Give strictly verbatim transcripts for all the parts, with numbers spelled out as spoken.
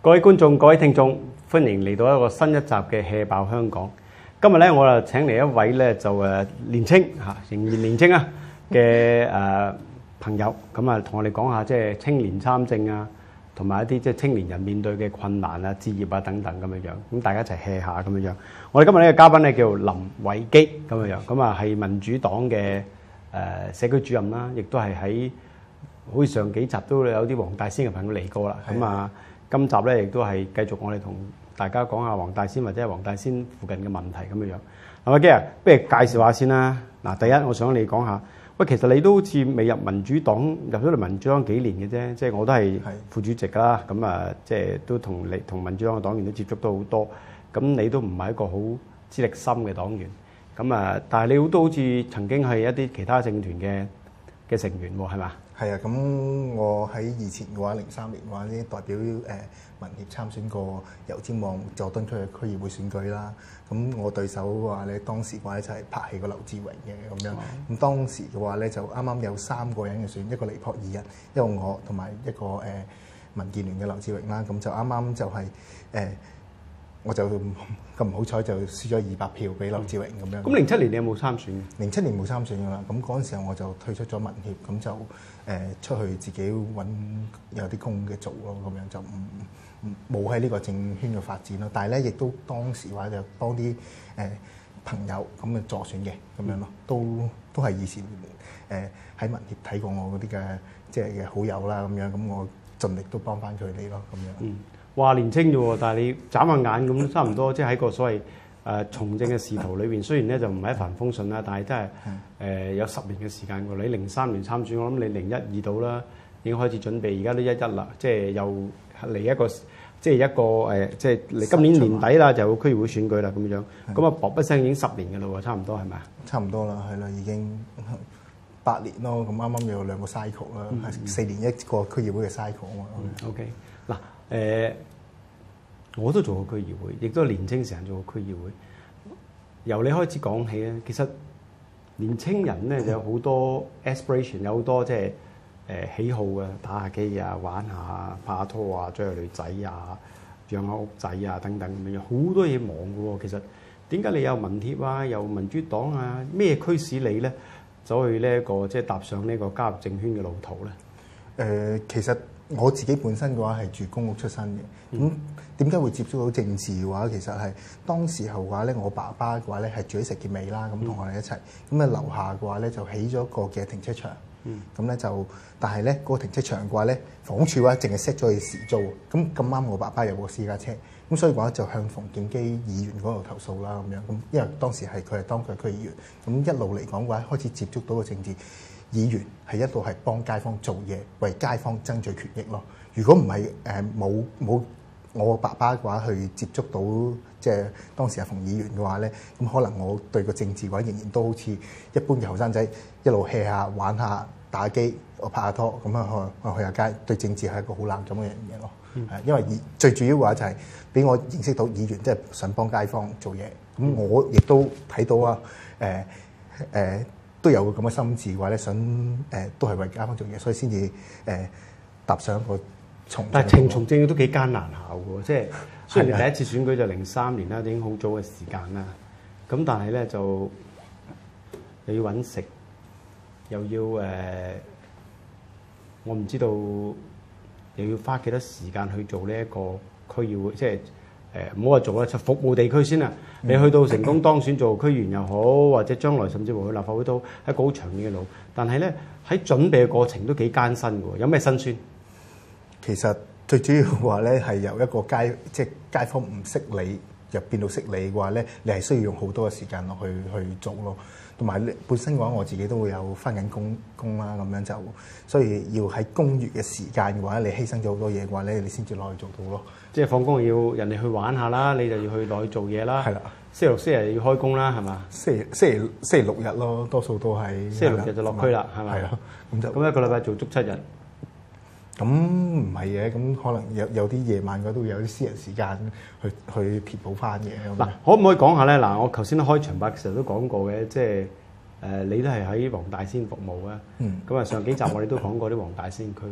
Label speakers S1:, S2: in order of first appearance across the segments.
S1: 各位觀眾、各位聽眾，歡迎嚟到一個新一集嘅《hea 爆香港》。今日咧，我就請嚟一位咧就誒年青嚇，仍然年青啊嘅誒朋友，咁啊同我哋講下即係青年參政啊，同埋一啲即係青年人面對嘅困難啊、置業啊等等咁樣樣。咁大家一齊 hea 下咁樣樣。我哋今日呢個嘉賓咧叫林偉基咁樣樣，咁啊係民主黨嘅誒社區主任啦，亦都係喺好似上幾集都有啲黃大仙嘅朋友嚟過啦。咁啊，今集咧亦都係繼續我哋同大家講下黃大仙或者係黃大仙附近嘅問題咁樣樣。林偉基啊，不如介紹下先啦。嗱，第一我想你講下，喂，其實你都好似未入民主黨，入咗嚟民主黨幾年嘅啫，即係我都係副主席啦。咁啊，即係都同你同民主黨嘅黨員都接觸到好多。咁你都唔係一個好資歷深嘅黨員。咁啊，但係你都好似曾經係一啲其他政團嘅嘅成員喎，係嘛？
S2: 係啊，咁我喺以前嘅話，零三年嘅話咧，代表誒民協參選過油尖旺佐敦區嘅區議會選舉啦。咁我對手嘅話咧，當時嘅話咧就係拍戲個劉志榮嘅咁樣。咁、嗯、當時嘅話咧，就啱啱有三個人嘅選，一個尼泊爾人，一個我，同埋一個誒、呃、民建聯嘅劉志榮啦。咁就啱啱就係、是、誒。呃我就咁唔好彩就輸咗二百票俾劉志榮咁樣。
S1: 咁零七年你有冇參選？
S2: 零七年冇參選噶啦。咁嗰陣時候我就退出咗民協，咁就誒、呃、出去自己揾有啲工嘅做咯，咁樣就唔冇喺呢個政圈嘅發展咯。但係咧，亦都當時話就幫啲誒、呃、朋友咁嘅助選嘅咁樣咯，都都係以前誒喺民協睇過我嗰啲嘅即係嘅好友啦咁樣，咁我盡力都幫翻佢哋咯咁樣。嗯
S1: 話年青啫喎，但係你眨下眼咁，差唔多即係喺個所謂誒、呃、從政嘅仕途裏邊，雖然咧就唔係一帆風順啦，但係真係誒、呃、有十年嘅時間喎。你零三年參選，我諗你零一二到啦，已經開始準備，而家都一一啦，即係又嚟一個即係一個誒、呃，即係嚟今年年底啦，就有區議會選舉啦咁樣。咁啊，啵一聲已經十年嘅咯喎，差唔多係咪啊？
S2: 差唔多啦，係啦，已經八年咯。咁啱啱有兩個 cycle 啦、嗯，係四年一個區議會嘅 cycle 啊嘛。
S1: 嗯、OK 嗱。誒、呃，我都做過區議會，亦都係年青時間做過區議會。由你開始講起咧，其實年青人咧就有好多 aspiration，有好多即係誒喜好嘅，打下機啊、玩下、拍下拖啊、追下女仔啊、養下屋仔啊等等咁樣，好多嘢忙嘅喎。其實點解你有民協啊、有民主黨啊，咩驅使你咧走去呢、這、一個即係踏上呢個加入政圈嘅路途咧？誒、
S2: 呃，其實。我自己本身嘅話係住公屋出身嘅，咁點解會接觸到政治嘅話？其實係當時候嘅話咧，我爸爸嘅話咧係住喺石硤尾啦，咁同我哋一齊，咁啊樓下嘅話咧就起咗一個嘅停車場，咁咧就，但係咧嗰個停車場嘅話咧，房屋署嘅話淨係 set 咗去時租，咁咁啱我爸爸有個私家車，咁所以嘅話就向馮檢基議員嗰度投訴啦，咁樣，咁因為當時係佢係當區區議員，咁一路嚟講嘅話開始接觸到個政治。議員係一路係幫街坊做嘢，為街坊爭取權益咯。如果唔係誒冇冇我爸爸嘅話去接觸到即係當時阿馮議員嘅話咧，咁可能我對個政治嘅話仍然都好似一般嘅後生仔，一路 hea 下玩下打機，我拍下拖咁樣去去下街，對政治係一個好冷感嘅樣嘢咯。係、嗯、因為最主要嘅話就係俾我認識到議員即係想幫街坊做嘢，咁我亦都睇到啊誒誒。呃呃都有個咁嘅心志嘅話咧，想誒、呃、都係為街坊做嘢，所以先至誒踏上一個從政。但係程從政都幾艱難下喎，即係雖然你第一次選舉就零三年啦，已經好早嘅時間啦。咁但係咧就又要揾食，又要誒、呃，我唔知道又要花幾多時間去做呢一個區議會，即係。誒唔好話做啦，就服務地區先啦。你去到成功當選做區議員又好，或者將來甚至乎去立法會都係一個好長遠嘅路。但係咧喺準備嘅過程都幾艱辛嘅喎。有咩辛酸？ 其實最主要嘅話咧，係由一個街即係街坊唔識你，入變到識你嘅話咧，你係需要用好多嘅時間落去去做咯。同埋本身嘅話，我自己都會有翻緊工工啦，咁樣就所以要喺公餘嘅時間嘅話，你犧牲咗好多嘢嘅話咧，你先至攞去做到咯。
S1: 即係放工要人哋去玩下啦，你就要去攞去做嘢啦。係啦，星期六、星期日要開工啦，係嘛？
S2: 星期星期星期六日咯，多數都係
S1: 星期六日就落區啦，係咪？係啊，咁就咁一個禮拜做足七日。
S2: 咁唔係嘅，咁可能有有啲夜晚嗰都會有啲私人時間去去填補翻嘅。
S1: 嗱，可唔可以講下咧？嗱，我頭先開場白嘅時候都講過嘅，即係誒你都係喺黃大仙服務啊。嗯。咁啊，上幾集我哋都講過啲黃大仙區域。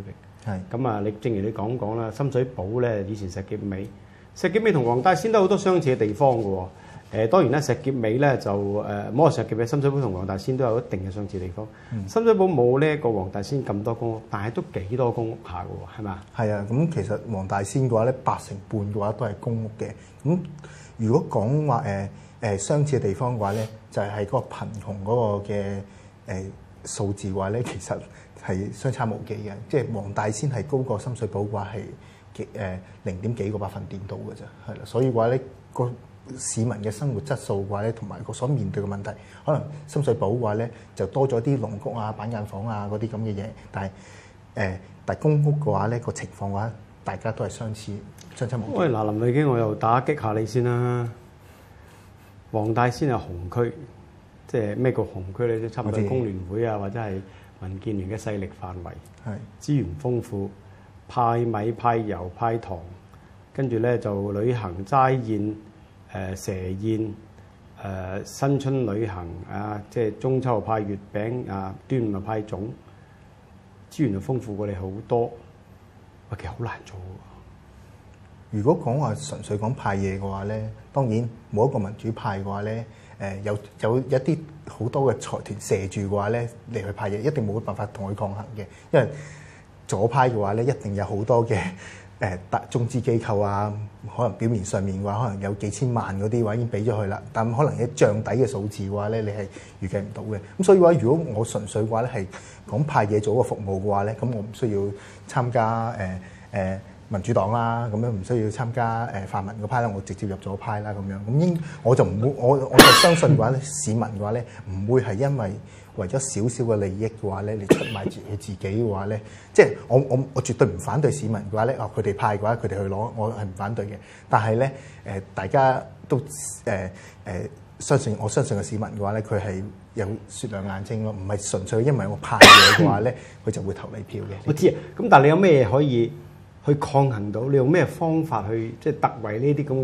S2: 係
S1: 咁啊，你正如你講講啦，深水埗咧以前石硤尾，石硤尾同黃大仙都好多相似嘅地方嘅喎。誒當然啦，石硤尾咧就誒，冇話石硤尾、深水埗同黃大仙都有一定嘅相似地方。嗯、深水埗冇呢一個黃大仙咁多公屋，但係都幾多公屋下嘅喎，係嘛？係
S2: 啊，咁其實黃大仙嘅話咧，八成半嘅話都係公屋嘅。咁如果講話誒誒相似嘅地方嘅話咧，就係、係、嗰個貧窮嗰個嘅誒、呃、數字嘅話咧，其實係相差無幾嘅。即係黃大仙係高過深水埗嘅話係幾誒零點幾個百分點度嘅啫，係啦。所以嘅話咧個市民嘅生活質素嘅話咧，同埋個所面對嘅問題，可能深水埗嘅話咧就多咗啲籠屋啊、板間房啊嗰啲咁嘅嘢，但係誒、呃、但係公屋嘅話咧個情況嘅話，大家都係相似相差無幾。
S1: 喂，嗱林偉基，我又打擊下你先啦。黃大仙係紅區，即係咩叫紅區咧？即係差唔多工聯會啊，或者係民建聯嘅勢力範圍，係資源豐富，派米、派油、派糖，跟住咧就旅行齋宴。誒、呃、蛇宴，誒、呃、新春旅行啊，即係中秋派月餅啊，端午派粽，資源就豐富過你好多，喂，其實好難做喎。
S2: 如果講話純粹講派嘢嘅話咧，當然冇一個民主派嘅話咧，誒、呃、有有一啲好多嘅財團射住嘅話咧嚟去派嘢，一定冇辦法同佢抗衡嘅，因為左派嘅話咧，一定有好多嘅。誒大中資機構啊，可能表面上面嘅話，可能有幾千萬嗰啲話已經俾咗佢啦，但可能一帳底嘅數字嘅話咧，你係預計唔到嘅。咁所以話，如果我純粹嘅話咧係講派嘢做個服務嘅話咧，咁我唔需要參加誒誒、呃呃、民主黨啦，咁樣唔需要參加誒泛民嗰派啦，我直接入咗派啦咁樣。咁應我就唔會，我我就相信嘅話咧，市民嘅話咧唔會係因為為咗少少嘅利益嘅話咧，你出賣自佢自己嘅話咧，即係我我我絕對唔反對市民嘅話咧，哦佢哋派嘅話，佢哋去攞，我係唔反對嘅。但係咧，誒大家都誒誒相信，我相信嘅市民嘅話咧，佢係有雪亮眼睛咯，唔係純粹因為我派嘢嘅話咧，佢就會投你票嘅。
S1: 我知啊，咁但係你有咩可以去抗衡到？你用咩方法去即係突圍呢啲咁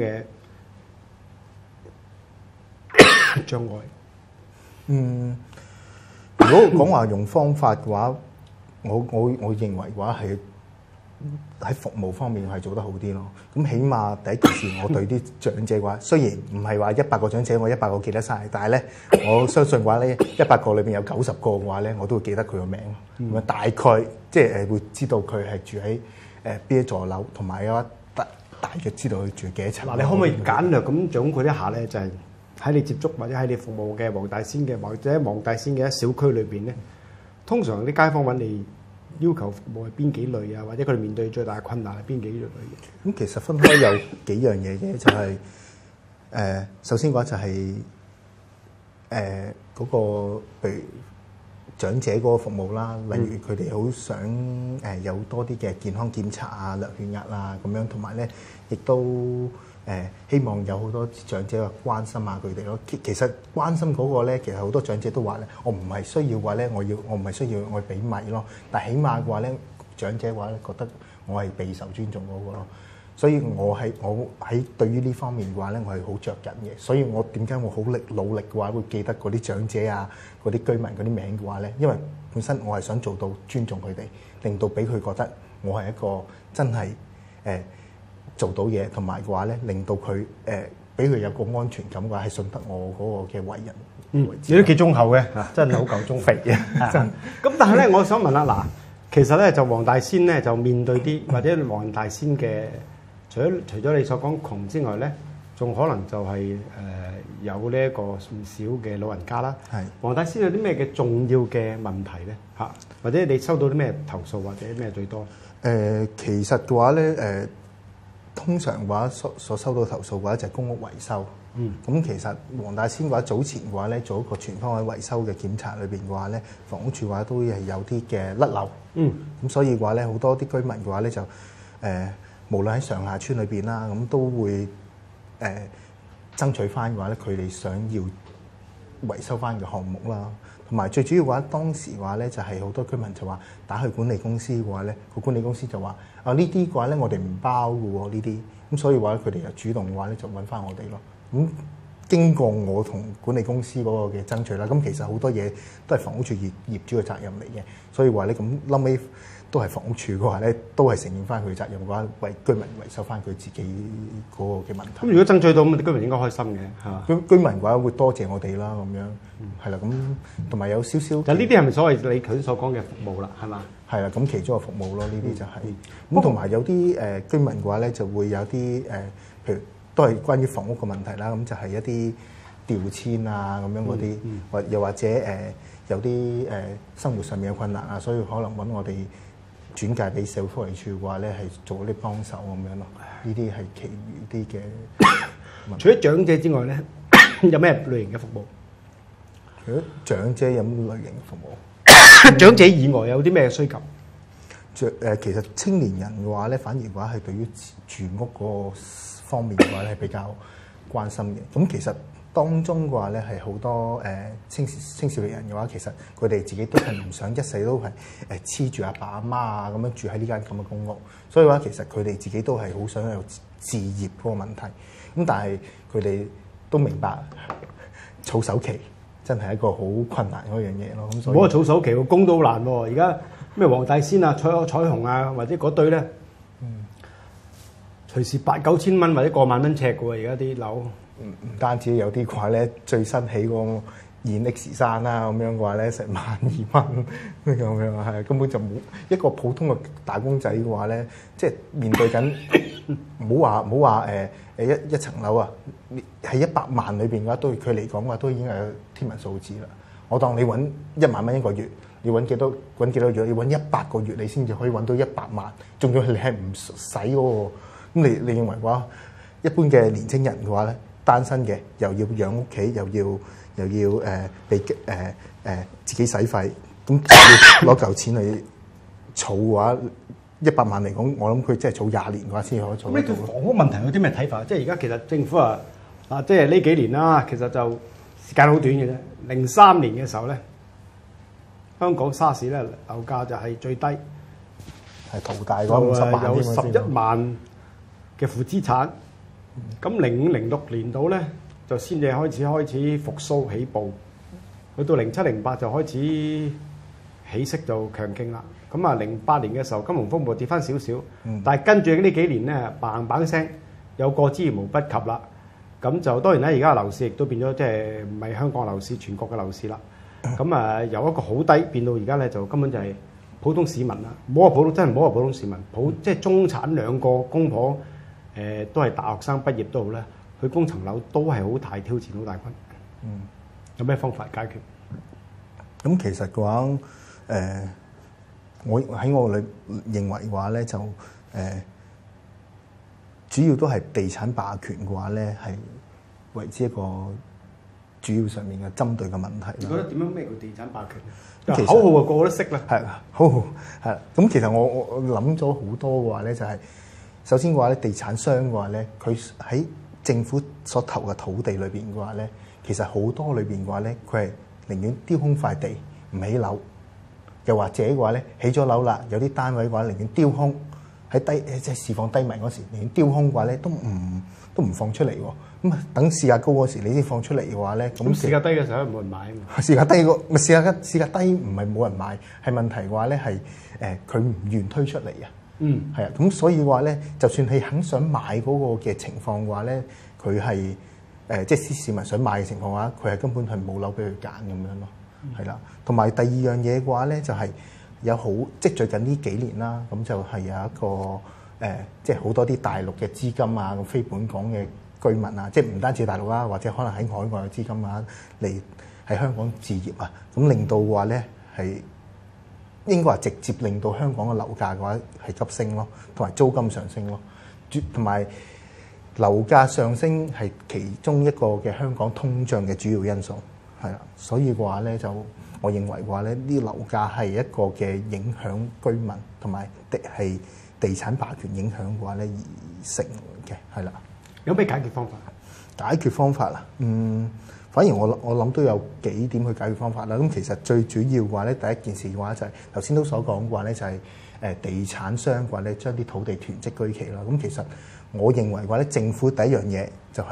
S1: 嘅障礙？
S2: 嗯。如果講話用方法嘅話，我我我認為嘅話係喺服務方面係做得好啲咯。咁起碼第一件事，我對啲長者嘅話，雖然唔係話一百個長者我一百個記得晒，但係咧我相信嘅話咧，一百個裏邊有九十個嘅話咧，我都會記得佢個名咯。咁啊，大概即係誒會知道佢係住喺誒邊一座樓，同埋嘅話大大約知道佢住幾多層。
S1: 嗱，你可唔可以簡略咁總括一下咧？就係、是。喺你接觸或者喺你服務嘅黃大仙嘅或者黃大仙嘅一小區裏邊咧，通常啲街坊揾你要求服務係邊幾類啊？或者佢哋面對最大嘅困難係邊幾類嘅？
S2: 咁其實分開有幾樣嘢嘅，就係、是、誒、呃、首先嘅話就係誒嗰個譬如長者嗰個服務啦，例如佢哋好想誒有多啲嘅健康檢查啊、量血壓啊咁樣，同埋咧亦都。誒希望有好多長者嘅關心下佢哋咯。其其實關心嗰個咧，其實好多長者都話咧，我唔係需要話咧，我要我唔係需要我俾米咯。但係起碼嘅話咧，長者嘅話咧覺得我係備受尊重嗰個咯。所以我係我喺對於呢方面嘅話咧，我係好着緊嘅。所以我點解我好力努力嘅話，會記得嗰啲長者啊、嗰啲居民嗰啲名嘅話咧，因為本身我係想做到尊重佢哋，令到俾佢覺得我係一個真係誒。呃做到嘢，同埋嘅話咧，令到佢誒俾佢有個安全感嘅話，係信得我嗰個嘅為人。
S1: 嗯，你都幾忠厚嘅，真係好夠忠肥嘅。真。咁但係咧，我想問啦，嗱，其實咧就黃大仙咧就面對啲或者黃大仙嘅，除咗除咗你所講窮之外咧，仲可能就係、是、誒、呃、有呢一個唔少嘅老人家啦。係。黃大仙有啲咩嘅重要嘅問題咧？嚇，或者你收到啲咩投訴或者咩最多？誒、
S2: 呃，其實嘅話咧，誒、呃。通常嘅話所所收到投訴嘅話就係公屋維修。嗯，咁其實黃大仙嘅話早前嘅話咧做一個全方位維修嘅檢查裏邊嘅話咧，房屋署嘅話都係有啲嘅甩漏。嗯，咁所以嘅話咧好多啲居民嘅話咧就誒、呃，無論喺上下村裏邊啦，咁都會誒、呃、爭取翻嘅話咧，佢哋想要維修翻嘅項目啦。同埋最主要嘅話，當時嘅話咧就係好多居民就話打去管理公司嘅話咧，個管理公司就話啊呢啲嘅話咧我哋唔包嘅喎呢啲，咁所以話佢哋又主動嘅話咧就揾翻我哋咯。咁經過我同管理公司嗰個嘅爭取啦，咁其實好多嘢都係房屋署業業主嘅責任嚟嘅，所以話咧咁後尾都係房屋署嘅話咧，都係承認翻佢責任嘅話，為居民維修翻佢自己嗰個嘅問題。
S1: 咁如果爭取到咁，居民應該開心嘅嚇。
S2: 居居民嘅話會多謝我哋啦，咁樣係啦，咁同埋有少少。
S1: 就呢啲係咪所謂你頭先所講嘅服務啦？係嘛？
S2: 係啦，咁其中嘅服務咯，呢啲就係咁，同埋有啲誒居民嘅話咧，就會有啲誒，譬如都係關於房屋嘅問題啦，咁就係一啲調遷啊咁樣嗰啲，或又或者誒有啲誒生活上面嘅困難啊，所以可能揾我哋轉介俾社會福利署嘅話咧，係做啲幫手咁樣咯。呢啲係其餘啲嘅。
S1: 除咗長者之外咧，有咩類型嘅服務？
S2: 除咗長者有咩類型嘅服務？
S1: 長者以外有啲咩需求？
S2: 誒、呃，其實青年人嘅話咧，反而嘅話係對於住屋嗰個方面嘅話咧係比較關心嘅。咁其實當中嘅話咧係好多誒、呃、青青少年人嘅話，其實佢哋自己都係唔想一世都係誒黐住阿爸阿媽啊咁樣住喺呢間咁嘅公屋。所以話其實佢哋自己都係好想有置業嗰個問題。咁但係佢哋都明白儲首期真係一個好困難嗰樣嘢咯。咁所以
S1: 唔好話儲首期個供都好難喎。而家咩黃大仙啊、彩彩虹啊，或者嗰堆咧，嗯，隨時八九千蚊或者過萬蚊尺嘅喎。而家啲樓
S2: 唔唔單止有啲嘅話咧，最新起個現 X 山啦咁樣嘅話咧，成萬二蚊咁樣係根本就冇一個普通嘅打工仔嘅話咧，即係面對緊唔好話唔好話誒誒一一層樓啊，喺一百萬裏邊嘅話，對佢嚟講嘅話都已經係天文數字啦。我當你揾一萬蚊一個月。你揾幾多揾幾多月？要揾一百個月，你先至可以揾到一百萬。仲要係你係唔使嗰個咁，你你認為話一般嘅年青人嘅話咧，單身嘅又要養屋企，又要又要誒俾誒誒自己使費，咁攞嚿錢去儲嘅話，一百萬嚟講，我諗佢真係儲廿年嘅話先可以儲得到。
S1: 咩叫房屋問題有啲咩睇法？即係而家其實政府啊啊，即係呢幾年啦，其實就時間好短嘅啫。零三年嘅時候咧。香港沙士咧樓價就係最低，
S2: 係淘大嗰五十萬
S1: 有十一萬嘅負資產。咁零五零六年度咧就先至開始開始復甦起步，去到零七零八就開始起色就強勁啦。咁啊零八年嘅時候金融風暴跌翻少少，嗯、但係跟住呢幾年咧嘭嘭聲有過之而無不及啦。咁就當然咧，而家樓市亦都變咗即係唔係香港樓市，全國嘅樓市啦。咁啊，由一個好低變到而家咧，就根本就係普通市民啦。唔好話普通，真係唔好話普通市民，普即係中產兩個公婆，誒、呃、都係大學生畢業都好咧，去供層樓都係好大挑戰，好大困。嗯，有咩方法解決？
S2: 咁其實嘅話，誒、呃，我喺我裏認為嘅話咧，就誒、呃、主要都係地產霸權嘅話咧，係為之一個主要上面嘅針對嘅問題。
S1: 你覺得點樣咩叫地產霸權？其實口號啊，個個都識啦。
S2: 係好好係。咁其實我我我諗咗好多嘅話咧，就係、是、首先嘅話咧，地產商嘅話咧，佢喺政府所投嘅土地裏邊嘅話咧，其實好多裏邊嘅話咧，佢係寧願丟空塊地唔起樓，又或者嘅話咧，起咗樓啦，有啲單位嘅話寧願丟空喺低即係市況低迷嗰時，寧願丟空嘅話咧，都唔都唔放出嚟喎。咁啊，等市價高嗰時，你先放出嚟嘅話咧，咁
S1: 市價低嘅時候冇人買啊嘛。
S2: 市價低個咪市價市價低唔係冇人買，係問題嘅話咧係誒佢唔願推出嚟啊。嗯，係啊，咁所以嘅話咧，就算係肯想買嗰個嘅情況嘅話咧，佢係誒即係市民想買嘅情況嘅話，佢係根本係冇樓俾佢揀咁樣咯。係啦、嗯，同埋第二樣嘢嘅話咧，就係、是、有好即係最近呢幾年啦，咁就係有一個誒、呃，即係好多啲大陸嘅資金啊，咁非本港嘅居民啊，即係唔單止大陸啦，或者可能喺海外嘅資金啊嚟喺香港置業啊，咁令到嘅話咧係應該話直接令到香港嘅樓價嘅話係急升咯，同埋租金上升咯，同埋樓價上升係其中一個嘅香港通脹嘅主要因素，係啦，所以嘅話咧就我認為嘅話咧，呢啲樓價係一個嘅影響居民同埋地係地產霸權影響嘅話咧而成嘅，係啦。
S1: 有咩解決方法？
S2: 解決方法啦，嗯，反而我我諗都有幾點去解決方法啦。咁其實最主要嘅話咧，第一件事嘅話就係頭先都所講嘅話咧，就係誒地產商嘅話咧，將啲土地囤積居奇啦。咁其實我認為嘅話咧，政府第一樣嘢就係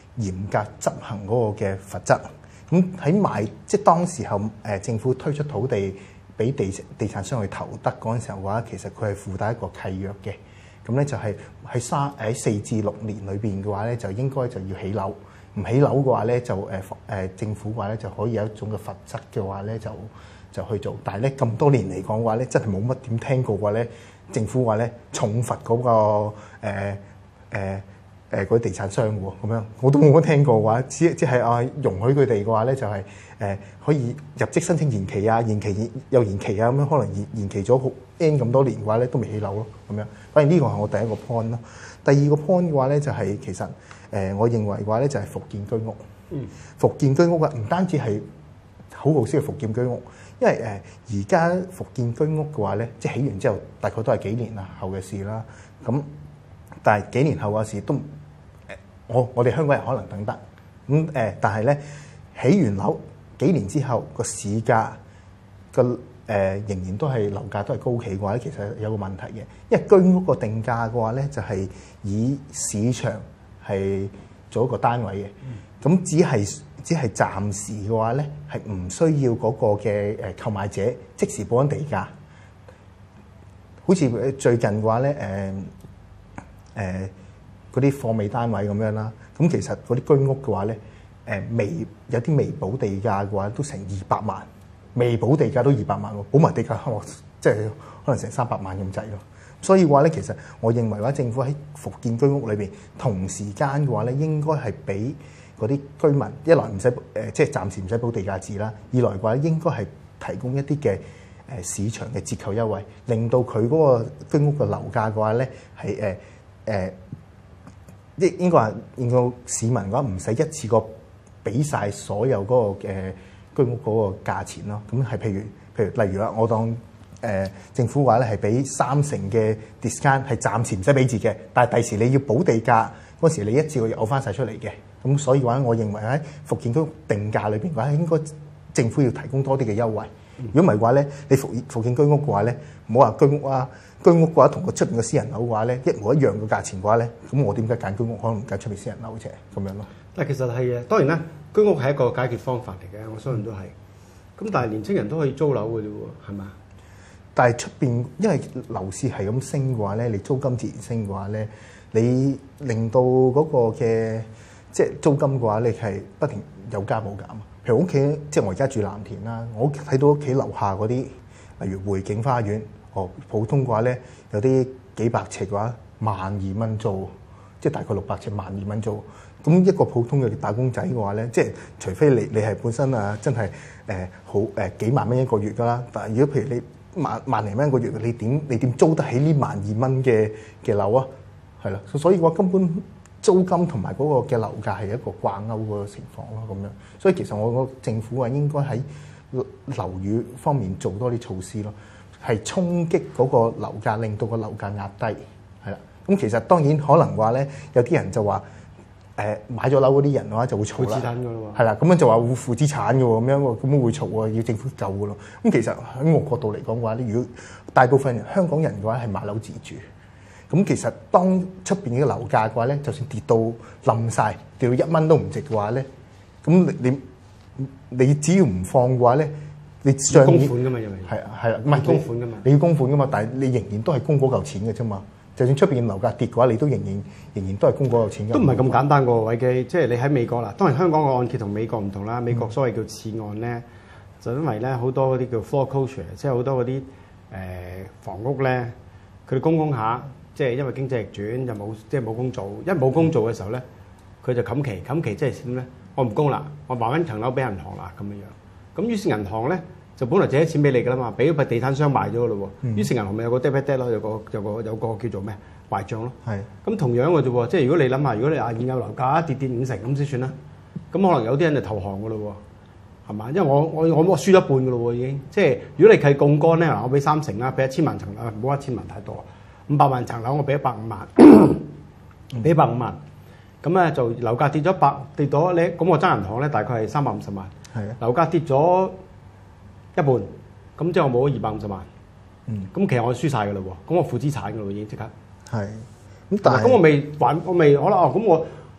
S2: 嚴格執行嗰個嘅罰則。咁喺賣即係當時候誒政府推出土地俾地地產商去投得嗰陣時候嘅話，其實佢係附帶一個契約嘅。咁咧就係喺三喺四至六年裏邊嘅話咧，就應該就要起樓。唔起樓嘅話咧，就誒誒、呃、政府嘅話咧就可以有一種嘅罰則嘅話咧，就就去做。但係咧咁多年嚟講嘅話咧，真係冇乜點聽過話咧，政府話咧重罰嗰、那個誒誒誒嗰啲地產商喎，咁樣我都冇乜聽過嘅話，只即係啊容許佢哋嘅話咧，就係、是、誒、呃、可以入職申請延期啊，延期又延期啊，咁樣可能延延期咗好 N 咁多年嘅話咧，都未起樓咯，咁樣。反而呢個係我第一個 point 咯。第二個 point 嘅話咧，就係、是、其實。誒、呃，我認為嘅話咧，就係復建居屋。嗯，復建居屋啊，唔單止係好好式嘅復建居屋，因為誒而家復建居屋嘅話咧，即係起完之後，大概都係幾年後嘅事啦。咁但係幾年後嘅事都誒，我我哋香港人可能等得咁誒、呃，但係咧起完樓幾年之後個市價個誒、呃、仍然都係樓價都係高企嘅話咧，其實有個問題嘅，因為居屋個定價嘅話咧，就係、是、以市場係做一個單位嘅，咁、嗯、只係只係暫時嘅話咧，係唔需要嗰個嘅誒購買者即時補緊地價。好似最近嘅話咧，誒誒嗰啲貨尾單位咁樣啦，咁其實嗰啲居屋嘅話咧，誒未有啲未補地價嘅話都成二百萬，未補地價都二百萬喎，補埋地價即係可能成三百萬咁滯咯。所以話咧，其實我認為話政府喺復建居屋裏邊，同時間嘅話咧，應該係俾嗰啲居民一來唔使誒，即係暫時唔使補地價字啦；二來嘅話，應該係提供一啲嘅誒市場嘅折扣優惠，令到佢嗰個居屋嘅樓價嘅話咧係誒誒，應應該話令到市民嘅話唔使一次過俾晒所有嗰個嘅居屋嗰個價錢咯。咁係譬如譬如例如啦，我當。誒、呃、政府話咧係俾三成嘅 discount 係暫時唔使俾字嘅，但係第時你要補地價嗰時，你一次過有翻晒出嚟嘅。咁所以話我認為喺復建居屋定價裏邊嘅話，應該政府要提供多啲嘅優惠。如果唔係嘅話咧，你復復建居屋嘅話咧，唔好話居屋啊，居屋嘅話同個出邊嘅私人樓嘅話咧一模一樣嘅價錢嘅話咧，咁我點解揀居屋可能唔揀出邊私人樓啫？咁樣咯。
S1: 但係其實係嘅，當然啦，居屋係一個解決方法嚟嘅，我相信都係。咁但係年青人都可以租樓嘅啫喎，係嘛？但係出邊，因為樓市係咁升嘅話咧，你租金自然升嘅話咧，你令到嗰個嘅即係租金嘅話，你係不停有加冇減。譬如屋企，即係我而家住藍田啦，我睇到屋企樓下嗰啲，例如匯景花園，哦，普通嘅話咧，有啲幾百尺嘅話，萬二蚊租，即係大概六百尺萬二蚊租。咁一個普通嘅打工仔嘅話咧，即係除非你你係本身啊，真係誒好誒幾萬蚊一個月㗎啦。但係如果譬如你萬萬零蚊一個月，你點你點租得起呢萬二蚊嘅嘅樓啊？係啦，所以話根本租金同埋嗰個嘅樓價係一個掛鈎個情況咯，咁樣。所以其實我覺得政府啊應該喺樓宇方面做多啲措施咯，係衝擊嗰個樓價，令到個樓價壓低。係啦，咁其實當然可能話咧，有啲人就話。誒買咗樓嗰啲人嘅話就會嘈啦，負資產㗎咯喎，係啦，咁樣就話會負資產嘅喎，咁樣咁樣會嘈喎，要政府救嘅咯。咁其實喺我角度嚟講嘅話咧，如果大部分人香港人嘅話係買樓自住，咁其實當出邊嘅樓價嘅話咧，就算跌到冧晒，跌到一蚊都唔值嘅話咧，咁你你你只要唔放嘅話咧，你上面供款㗎嘛，因為係啊係啊，唔係供款㗎嘛，你要供款㗎嘛，但係你仍然都係供嗰嚿錢嘅啫嘛。就算出邊嘅樓價跌嘅話，你都仍然仍然都係供嗰個錢嘅。都唔係咁簡單個位嘅，即係你喺美國啦。當然香港嘅按揭同美國唔同啦。美國所謂叫次按咧，就因為咧好多嗰啲叫 foreclosure，即係好多嗰啲誒房屋咧，佢哋供供下，即係因為經濟逆轉就冇即係冇工做。一冇工做嘅時候咧，佢就冚期，冚期即係點咧？我唔供啦，我還翻層樓俾銀行啦咁樣樣。咁於是銀行咧。就本來借啲錢俾你㗎啦嘛，俾咗地產商賣咗㗎咯喎。於是銀行咪有個 debt debt 咯，有個有個有個叫做咩壞帳咯。係。咁同樣嘅啫喎，即係如果你諗下，如果你啊現有樓價跌跌五成咁先算啦，咁可能有啲人就投降㗎咯喎，係嘛？因為我我我我輸一半㗎咯喎已經。即係如果你計槓桿咧，嗱我俾三成啦，俾一千萬層樓，唔好一千萬太多，五百萬層樓我俾一百五萬，俾一百五萬，咁咧就樓價跌咗百跌咗咧，咁我爭銀行咧大概係三百五十萬。係啊。樓價跌咗一半，咁即係我冇咗二百五十萬。嗯，咁其實我輸晒㗎啦喎，咁我負資產㗎啦喎已經即刻。係，咁但係咁我未還，我未可能哦，咁我我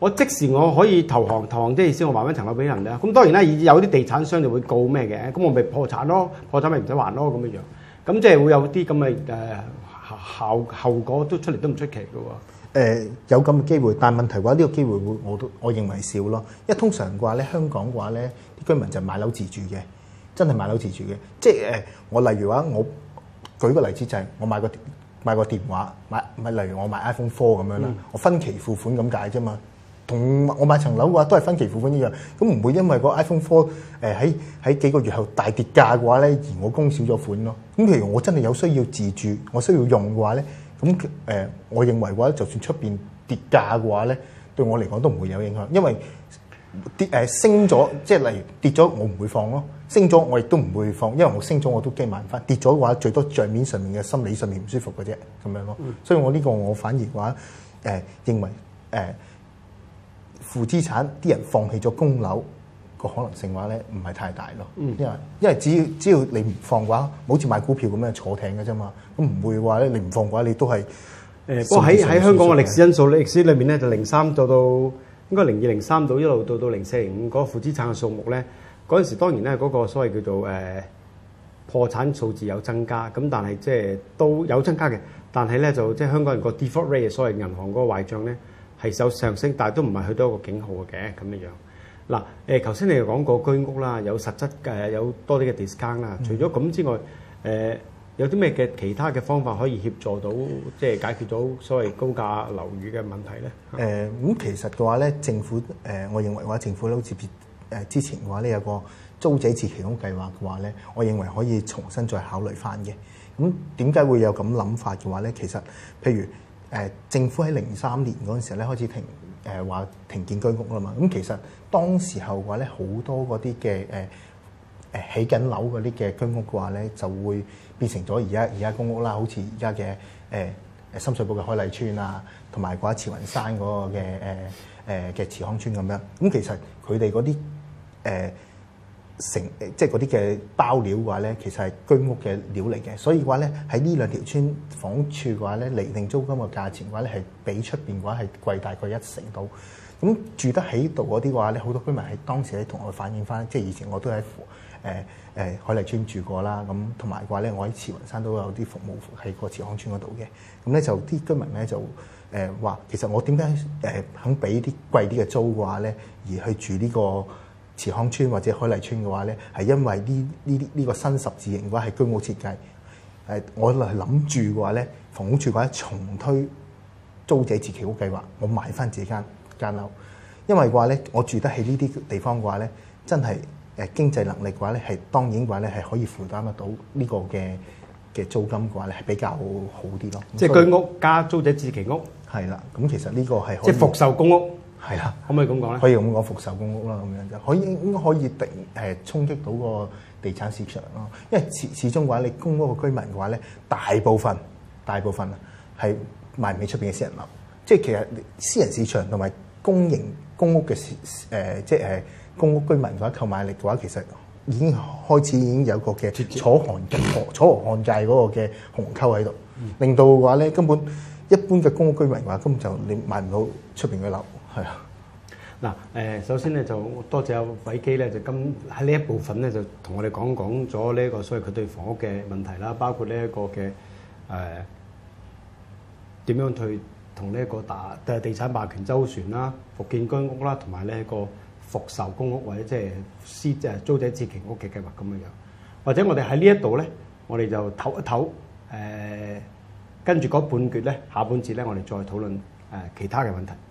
S1: 我即時我可以投降，投降即係意思我還翻層樓俾人咧。咁當然啦，有啲地產商就會告咩嘅，咁我咪破產咯，破產咪唔使還咯咁樣樣。咁即係會有啲咁嘅誒效後果都出嚟都唔出奇嘅喎。
S2: 誒、呃、有咁嘅機會，但係問題嘅話，呢、這個機會會我都我認為少咯。因為通常嘅話咧，香港嘅話咧，啲居民就買樓自住嘅，真係買樓自住嘅。即係誒、呃，我例如話，我舉個例子就係我買個買個電話，買咪例如我買 iPhone four 咁樣啦，嗯、我分期付款咁解啫嘛。同我買層樓嘅話都係分期付款一樣，咁唔會因為個 iPhone four 誒喺喺幾個月後大跌價嘅話咧，而我供少咗款咯。咁譬如我真係有需要自住，我需要用嘅話咧。咁誒、呃，我認為嘅話，就算出邊跌價嘅話咧，對我嚟講都唔會有影響，因為跌誒、呃、升咗，即係例如跌咗，我唔會放咯；升咗，我亦都唔會放，因為我升咗我都驚買唔翻；跌咗嘅話，最多帳面上面嘅心理上面唔舒服嘅啫，咁樣咯。嗯、所以我呢個我反而嘅話誒、呃、認為誒、呃、負資產啲人放棄咗供樓個可能性嘅話咧，唔係太大咯。嗯、因為因為只要只要你唔放嘅話，好似買股票咁樣坐艇嘅啫嘛。咁唔會話咧，你唔放嘅話，你都係
S1: 誒。不過喺喺香港嘅歷史因素咧，歷史裏面咧就零三到到應該零二零三到一路到到零四零五嗰個負資產嘅數目咧，嗰陣時當然咧嗰個所謂叫做誒、呃、破產數字有增加，咁但係即係都有增加嘅，但係咧就即係香港人個 default rate 所謂銀行嗰個壞帳咧係有上升，但係都唔係去到一個警號嘅咁樣樣。嗱誒，頭先你又講過居屋啦，有實質誒有多啲嘅 discount 啦，除咗咁之外誒。呃有啲咩嘅其他嘅方法可以協助到，即係解決到所謂高價樓宇嘅問題咧？誒、
S2: 呃，咁其實嘅話咧，政府誒、呃，我認為嘅話，政府咧好似誒之前嘅話咧有個租者置其屋計劃嘅話咧，我認為可以重新再考慮翻嘅。咁點解會有咁諗法嘅話咧？其實譬如誒、呃，政府喺零三年嗰陣時咧開始停誒話、呃、停建居屋啦嘛。咁其實當時候嘅話咧，好多嗰啲嘅誒。呃誒起緊樓嗰啲嘅居屋嘅話咧，就會變成咗而家而家公屋啦，好似而家嘅誒誒深水埗嘅海麗邨啊，同埋嗰慈雲山嗰個嘅誒誒嘅慈康邨咁樣。咁其實佢哋嗰啲誒成即係嗰啲嘅包料嘅話咧，其實係居屋嘅料嚟嘅。所以嘅話咧，喺呢兩條村房署嘅話咧，釐定租金嘅價錢嘅話咧，係比出邊嘅話係貴大概一成到。咁住得喺度嗰啲嘅話咧，好多居民喺當時咧同我反映翻，即係以前我都喺誒誒海麗邨住過啦，咁同埋嘅話咧，我喺慈雲山都有啲服務喺個慈康邨嗰度嘅。咁咧就啲居民咧就誒話、呃，其實我點解誒肯俾啲貴啲嘅租嘅話咧，而去住呢個慈康邨或者海麗邨嘅話咧，係因為呢呢啲呢個新十字形嘅話係居屋設計。誒、呃，我係諗住嘅話咧，房屋署嘅話重推租者置其屋計劃，我買翻自己間間樓，因為嘅話咧，我住得起呢啲地方嘅話咧，真係誒經濟能力嘅話咧，係當然嘅話咧係可以負擔得到呢個嘅嘅租金嘅話咧，係比較好啲咯。
S1: 即係居屋加租者置其屋，
S2: 係啦。咁其實呢個係
S1: 即係復售公屋，
S2: 係啦。
S1: 可唔可以咁講咧？
S2: 可以咁講復售公屋啦，咁樣就可以應該可以定誒衝擊到個地產市場咯。因為始始終嘅話，你公屋嘅居民嘅話咧，大部分大部分啊係賣唔起出邊嘅私人樓，即係其實私人市場同埋公營公屋嘅誒、呃，即係誒公屋居民嘅話，購買力嘅話，其實已經開始已經有個嘅楚河楚河漢界嗰個嘅鴻溝喺度，令到嘅話咧根本一般嘅公屋居民嘅話，根本就你買唔到出邊嘅樓，係啊。
S1: 嗱誒，首先咧就多謝阿偉基咧，就今喺呢一部分咧就同我哋講講咗呢一個所謂佢對房屋嘅問題啦，包括呢一個嘅誒點樣去同呢一個大地地產霸權周旋啦、復建居屋啦，同埋呢一個復售公屋或者即係私即係租者置其屋嘅計劃咁樣樣，或者我哋喺呢一度咧，我哋就唞一唞誒、呃，跟住嗰半橛咧，下半節咧，我哋再討論誒、呃、其他嘅問題。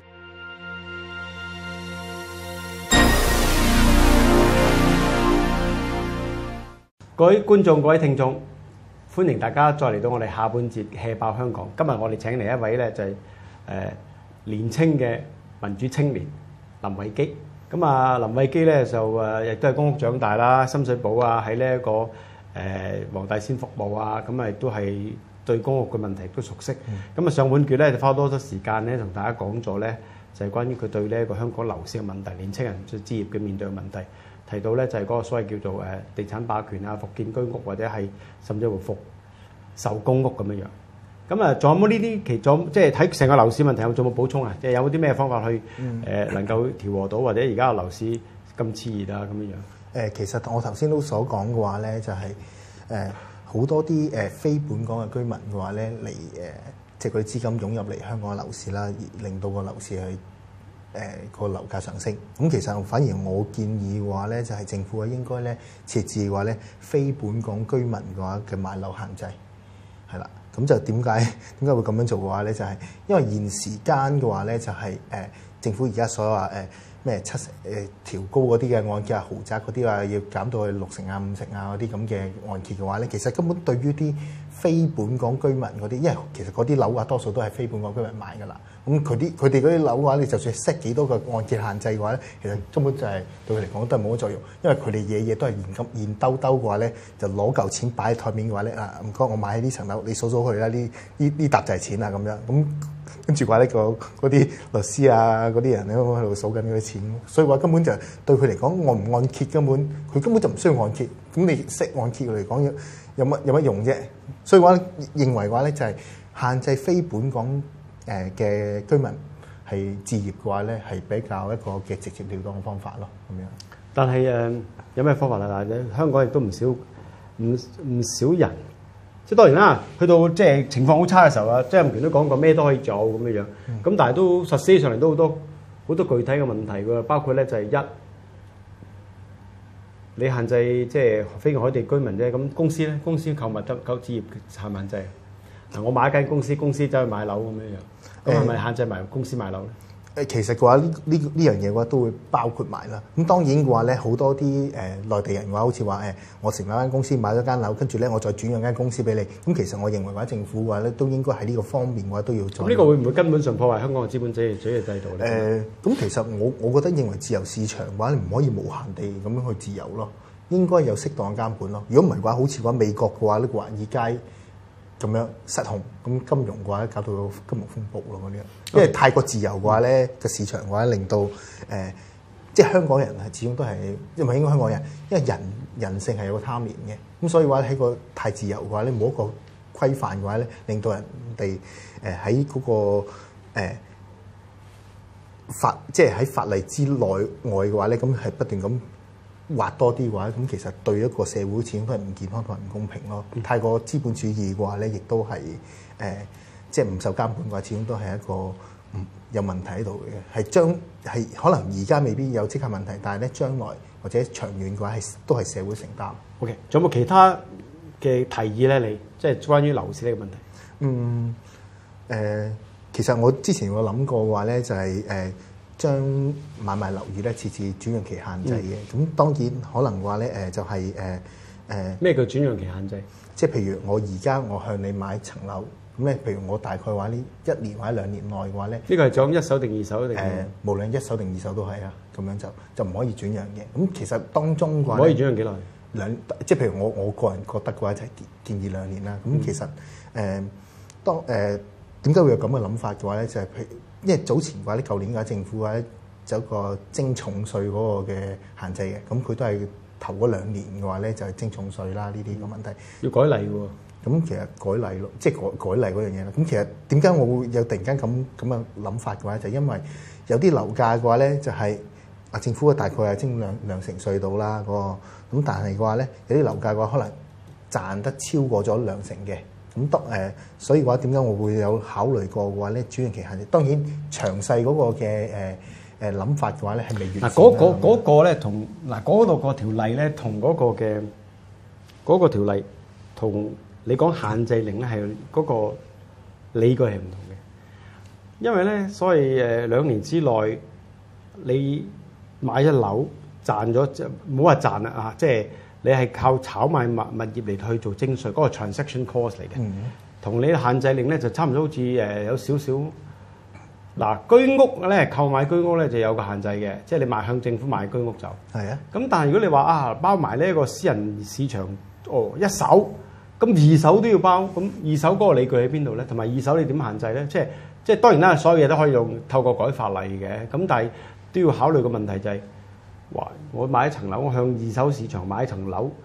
S1: 各位觀眾、各位聽眾，歡迎大家再嚟到我哋下半節《氣爆香港》。今日我哋請嚟一位咧就係、是、誒、呃、年青嘅民主青年林偉基。咁啊，林偉基咧就誒亦都係公屋長大啦，深水埗啊，喺呢一個誒、呃、黃大仙服務啊，咁啊亦都係對公屋嘅問題都熟悉。咁啊、嗯、上半橛咧就花多咗時間咧，同大家講咗咧就係、是、關於佢對呢一個香港樓市嘅問題、年青人置業嘅面對嘅問題。提到咧就係嗰個所謂叫做誒地產霸權啊、復建居屋或者係甚至乎復售公屋咁樣樣。 咁啊，仲有冇呢啲其仲即係睇成個樓市問題有冇冇補充啊？即係有冇啲咩方法去誒、
S2: 嗯
S1: 呃、能夠調和到，或者而家個樓市咁熾熱啊咁樣樣？
S2: 誒，其實我頭先都所講嘅話咧，就係誒好多啲誒非本港嘅居民嘅話咧嚟誒，即係佢啲資金湧入嚟香港嘅樓市啦，而令到個樓市係誒個樓價上升。咁其實反而我建議嘅話咧，就係政府應該咧設置嘅話咧，非本港居民嘅話嘅買樓限制係啦。咁就點解點解會咁樣做嘅話咧？就係、是、因為現時間嘅話咧，就係、是、誒、呃、政府而家所話誒咩七成誒調高嗰啲嘅按揭啊、豪宅嗰啲啊，要減到去六成啊、五成啊嗰啲咁嘅按揭嘅話咧，其實根本對於啲非本港居民嗰啲，因為其實嗰啲樓啊多數都係非本港居民買㗎啦。咁佢啲佢哋嗰啲樓嘅話，你就算 set 幾多個按揭限制嘅話咧，其實根本就係、是、對佢嚟講都係冇乜作用，因為佢哋嘢嘢都係現金現兜兜嘅話咧，就攞嚿錢擺喺台面嘅話咧，啊唔該，我買喺呢層樓，你數數佢啦，呢呢呢沓就係錢啦咁樣。咁跟住話呢個嗰啲律師啊嗰啲人咧喺度數緊嗰啲錢，所以話根本就對佢嚟講按唔按揭根本佢根本就唔需要按揭。咁你 set 按揭嚟講有有乜有乜用啫？所以話認為嘅話咧就係限制非本港誒嘅居民係置業嘅話咧，係比較一個嘅直接了當嘅方法咯，咁樣。
S1: 但係誒、呃、有咩方法啊？但係香港亦都唔少唔唔少人，即係當然啦，去到即係情況好差嘅時候啊，即係吳權都講過咩都可以做咁樣樣。咁、嗯、但係都實施上嚟都好多好多具體嘅問題㗎，包括咧就係、是、一你限制即係非海地居民啫，咁公司咧公司購物得購置業限唔限制？嗱，我買一間公司，公司走去買樓咁樣樣，咁係咪限制埋公司買樓咧？誒，
S2: 其實嘅話呢呢呢樣嘢嘅話都會包括埋啦。咁當然嘅話咧，好多啲誒、呃、內地人嘅話，好似話誒，我成立間公司買咗間樓，跟住咧我再轉讓間公司俾你。咁其實我認為話政府嘅話咧，都應該喺呢個方面嘅話都要做。咁呢
S1: 個會唔會根本上破壞香港嘅資本主義主義制度咧？誒、
S2: 呃，咁其實我我覺得認為自由市場嘅話，你唔可以無限地咁樣去自由咯，應該有適當嘅監管咯。如果唔係嘅話，好似話美國嘅話呢個華爾街咁樣失控，咁金融嘅話咧搞到金融風暴咯嗰啲，因為太過自由嘅話咧，個市場嘅話令到誒、呃，即係香港人係始終都係，因為應該香港人，因為人人性係有個貪念嘅，咁所以話喺個太自由嘅話咧，冇一個規範嘅話咧，令到人哋誒喺嗰個、呃、法，即係喺法例之內外嘅話咧，咁係不斷咁挖多啲嘅話，咁其實對一個社會始終都係唔健康同埋唔公平咯。嗯、太過資本主義嘅話咧，亦都係誒、呃，即係唔受監管嘅話，始終都係一個唔有問題喺度嘅。係將係可能而家未必有即刻問題，但係咧將來或者長遠嘅話係都係社會承擔。
S1: OK，仲有冇其他嘅提議咧？你即係關於樓市呢個問題。
S2: 嗯誒、呃，其實我之前我諗過嘅話咧，就係、是、誒。呃將買賣樓宇咧設置轉讓期限制嘅，咁、嗯、當然可能話咧誒就係誒誒
S1: 咩叫轉讓期限制？
S2: 即係譬如我而家我向你買層樓，咁咧譬如我大概話呢一年或者兩年內嘅話咧，
S1: 呢個係講一手定二手定？誒、
S2: 呃，無論一手定二手都係啊，咁樣就就唔可以轉讓嘅。咁其實當中嘅話，
S1: 可以轉讓幾耐？
S2: 兩即係譬如我我個人覺得嘅話就係建議兩年啦。咁、嗯、其實誒、呃、當誒點解會有咁嘅諗法嘅話咧，就係、是、譬如。因為早前嘅話咧，舊年嘅話政府嘅話咧，有個徵重稅嗰個嘅限制嘅，咁佢都係頭嗰兩年嘅話咧，就係徵重稅啦，呢啲個問題
S1: 要改例嘅喎。
S2: 咁其實改例咯，即係改改例嗰樣嘢啦。咁其實點解我會有突然間咁咁嘅諗法嘅話，就係、因為有啲樓價嘅話咧，就係啊政府大概係徵兩兩成稅到啦嗰個，咁但係嘅話咧，有啲樓價嘅話可能賺得超過咗兩成嘅。咁得誒，所以嘅話點解我會有考慮過嘅話咧，轉讓期限制？當然詳細嗰個嘅誒誒諗法嘅話咧，係未完善。嗱嗰個
S1: 嗰個咧，同嗱嗰度個條例咧，同嗰個嘅嗰個條例同你講限制令咧，係嗰個理據係唔同嘅。因為咧，所以誒兩年之內你買一樓賺咗，即係唔好話賺啦啊，即係。你係靠炒賣物物業嚟去做徵稅，嗰、那個 transaction cost 嚟嘅，同、嗯、你限制令咧就差唔多，好似誒有少少嗱居屋咧購買居屋咧就有個限制嘅，即係你賣向政府賣居屋就係啊。咁但係如果你話啊包埋呢一個私人市場哦一手，咁二手都要包，咁二手嗰個理據喺邊度咧？同埋二手你點限制咧？即係即係當然啦，所有嘢都可以用透過改法例嘅，咁但係都要考慮個問題就係、是。哇！我買一層樓，我向二手市場買一層樓，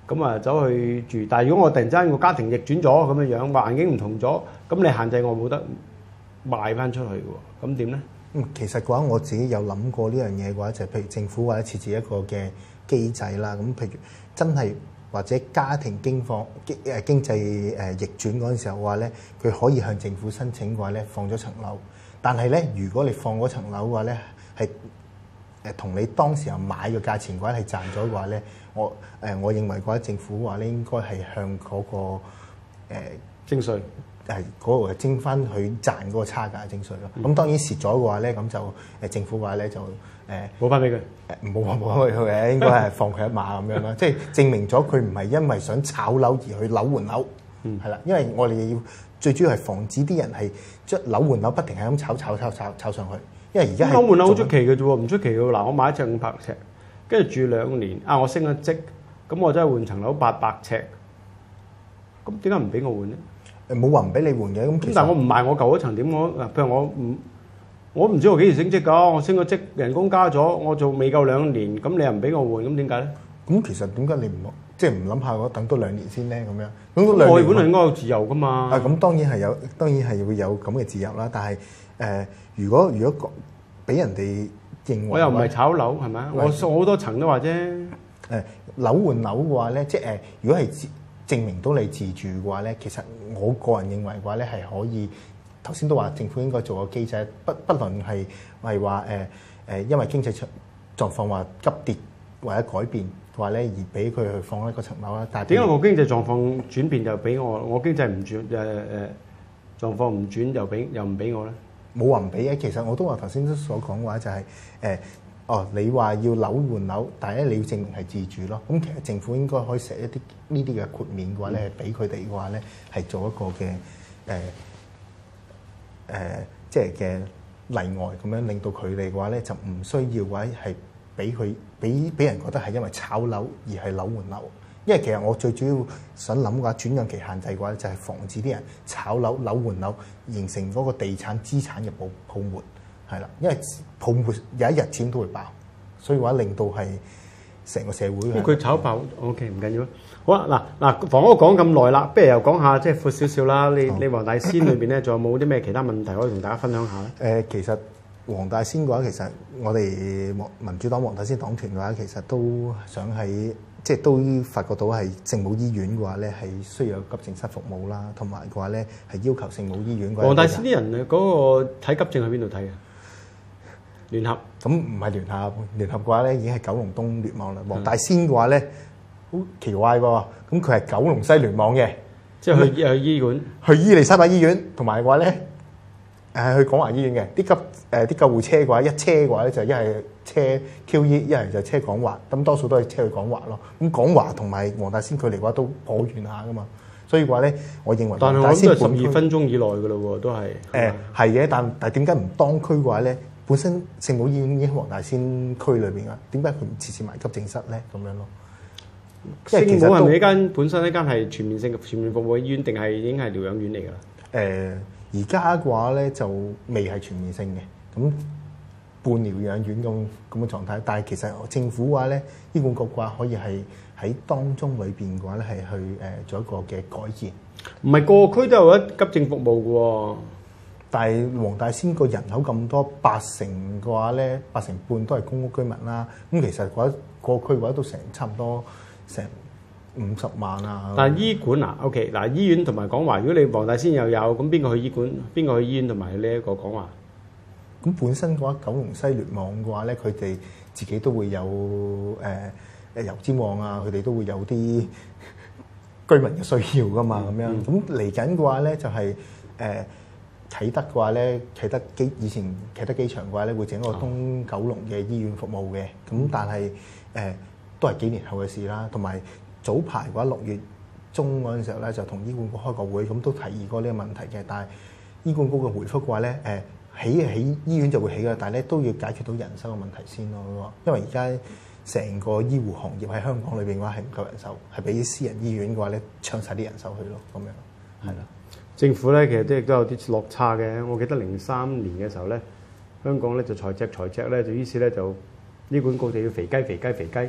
S1: 咁啊走去住。但係如果我突然之間個家庭逆轉咗咁樣樣，環境唔同咗，咁你限制我冇得賣翻出去嘅喎，咁點咧？
S2: 嗯，其實嘅話我自己有諗過呢樣嘢嘅話，就係、譬如政府或者設置一個嘅機制啦。咁譬如真係或者家庭經況經誒經濟誒逆轉嗰陣時候嘅話咧，佢可以向政府申請嘅話咧，放咗層樓。但係咧，如果你放嗰層樓嘅話咧，係誒同你當時候買嘅價錢嘅話係賺咗嘅話咧，我誒、呃、我認為嘅話政府嘅話咧應該係向嗰、個誒、呃、
S1: 徵稅。
S2: 係嗰個徵翻佢賺嗰個差價徵稅咯。咁、嗯、當然蝕咗嘅話咧，咁就誒政府嘅話咧就誒
S1: 冇翻俾佢，
S2: 誒冇冇翻俾佢嘅，應該係放佢一馬咁樣啦。即係證明咗佢唔係因為想炒樓而去樓換樓，係啦、嗯。因為我哋要最主要係防止啲人係將樓換樓不停係咁炒炒炒炒炒上去。因為而家
S1: 樓換樓好出奇嘅啫喎，唔出奇嘅喎。嗱，我買一尺五百尺，跟住住兩年，啊我升咗職，咁我真係換層樓八百尺，咁點解唔俾我換咧？
S2: 誒冇話唔俾你換嘅，咁
S1: 但係我唔賣我舊嗰層點？我嗱，譬如我唔，我唔知我幾時升職㗎。我升咗職，人工加咗，我做未夠兩年，咁你又唔俾我換，咁點解咧？
S2: 咁其實點解你唔即係唔諗下我等多兩年先咧？咁樣咁兩年
S1: 外本嚟應該有自由㗎嘛？
S2: 啊，咁當然係有，當然係會有咁嘅自由啦。但係誒、呃，如果如果俾人哋認為
S1: 我又唔係炒樓係咪啊？我我好多層都話啫。誒、
S2: 呃，樓換樓嘅話咧，即係誒、呃，如果係自證明到你自住嘅話咧，其實我個人認為嘅話咧係可以。頭先都話政府應該做個機制，不不論係係話誒誒，因為經濟狀況話急跌或者改變嘅話咧，而俾佢去放一個層樓啦。但係
S1: 點解我經濟狀況轉變就俾我？我經濟唔轉誒誒狀況唔轉又俾又唔俾我咧？
S2: 冇話唔俾嘅，其實我都話頭先所講嘅話就係、是、誒。呃哦，你話要樓換樓，但係咧你要證明係自住咯。咁其實政府應該可以寫一啲呢啲嘅豁免嘅話咧，係俾佢哋嘅話咧係做一個嘅誒誒，即係嘅例外咁樣，令到佢哋嘅話咧就唔需要嘅話係俾佢俾俾人覺得係因為炒樓而係樓換樓。因為其實我最主要想諗嘅話，轉讓期限制嘅話就係防止啲人炒樓樓換樓，形成嗰個地產資產嘅泡泡沫。係啦，因為泡沫有一日錢都會爆，所以話令到係成個社會。
S1: 佢炒爆 ，OK 唔緊要。好啦，嗱嗱房屋講咁耐啦，不如又講下即係闊少少啦。你你黃大仙裏邊咧，仲有冇啲咩其他問題可以同大家分享下咧？
S2: 誒，其實黃大仙嘅話，其實我哋民主黨黃大仙黨團嘅話，其實都想喺即係都發覺到係聖母醫院嘅話咧，係需要有急症室服務啦，同埋嘅話咧係要求聖母醫院。
S1: 黃大仙啲人嗰個睇急症喺邊度睇啊？聯合
S2: 咁唔係聯合，聯合嘅話咧已經係九龍東聯網啦。黃大仙嘅話咧好奇怪喎，咁佢係九龍西聯網嘅，
S1: 即係去去醫院，
S2: 去伊利沙伯醫院，同埋嘅話咧誒去廣華醫院嘅啲急誒啲、呃、救護車嘅話，一車嘅話咧就一係車 Q E， 一係就車廣華，咁多數都係車去廣華咯。咁廣華同埋黃大仙距離嘅話都頗遠下噶嘛，所以嘅話咧，我認為
S1: 但係我諗都係十二分鐘以內嘅咯喎，都係
S2: 誒係嘅，但但係點解唔當區嘅話咧？本身聖母醫院已經喺黃大仙區裏邊啊，點解佢唔設置埋急症室咧？咁樣咯。
S1: 聖母係咪呢間本身呢間係全面性嘅全面服務醫院，定係已經係療養院嚟㗎啦？
S2: 誒而家嘅話咧就未係全面性嘅，咁半療養院咁咁嘅狀態。但係其實政府嘅話咧，醫管局嘅話可以係喺當中裏邊嘅話咧係去誒、呃、做一個嘅改建。唔
S1: 係個個區都有一急症服務嘅喎。
S2: 但係黃大仙個人口咁多，八成嘅話咧，八成半都係公屋居民啦。咁其實嗰個區嘅話都成差唔多成五十萬啊。
S1: 但係醫管啊 ，OK 嗱，醫院同埋廣華，如果你黃大仙又有，咁邊個去醫管？邊個去醫院同埋呢一個廣華？
S2: 咁本身嘅話，九龍西聯網嘅話咧，佢哋自己都會有誒誒油尖旺啊，佢哋都會有啲居民嘅需要噶嘛，咁、嗯、樣。咁嚟緊嘅話咧，就係、是、誒。呃啟德嘅話咧，啟德機以前啟德機場嘅話咧，會整一個東九龍嘅醫院服務嘅。咁、嗯、但係誒、呃、都係幾年後嘅事啦。同埋早排嘅話，六月中嗰陣時候咧，就同醫管局開個會，咁都提議過呢個問題嘅。但係醫管局嘅回覆嘅話咧，誒、呃、起起醫院就會起㗎，但係咧都要解決到人手嘅問題先咯。因為而家成個醫護行業喺香港裏邊嘅話係唔夠人手，係俾私人醫院嘅話咧搶晒啲人手去咯，咁樣係啦。
S1: 政府咧其實都亦都有啲落差嘅。我記得零三年嘅時候咧，香港咧就財赤財赤咧，就於是咧就醫管局就要肥雞肥雞肥雞，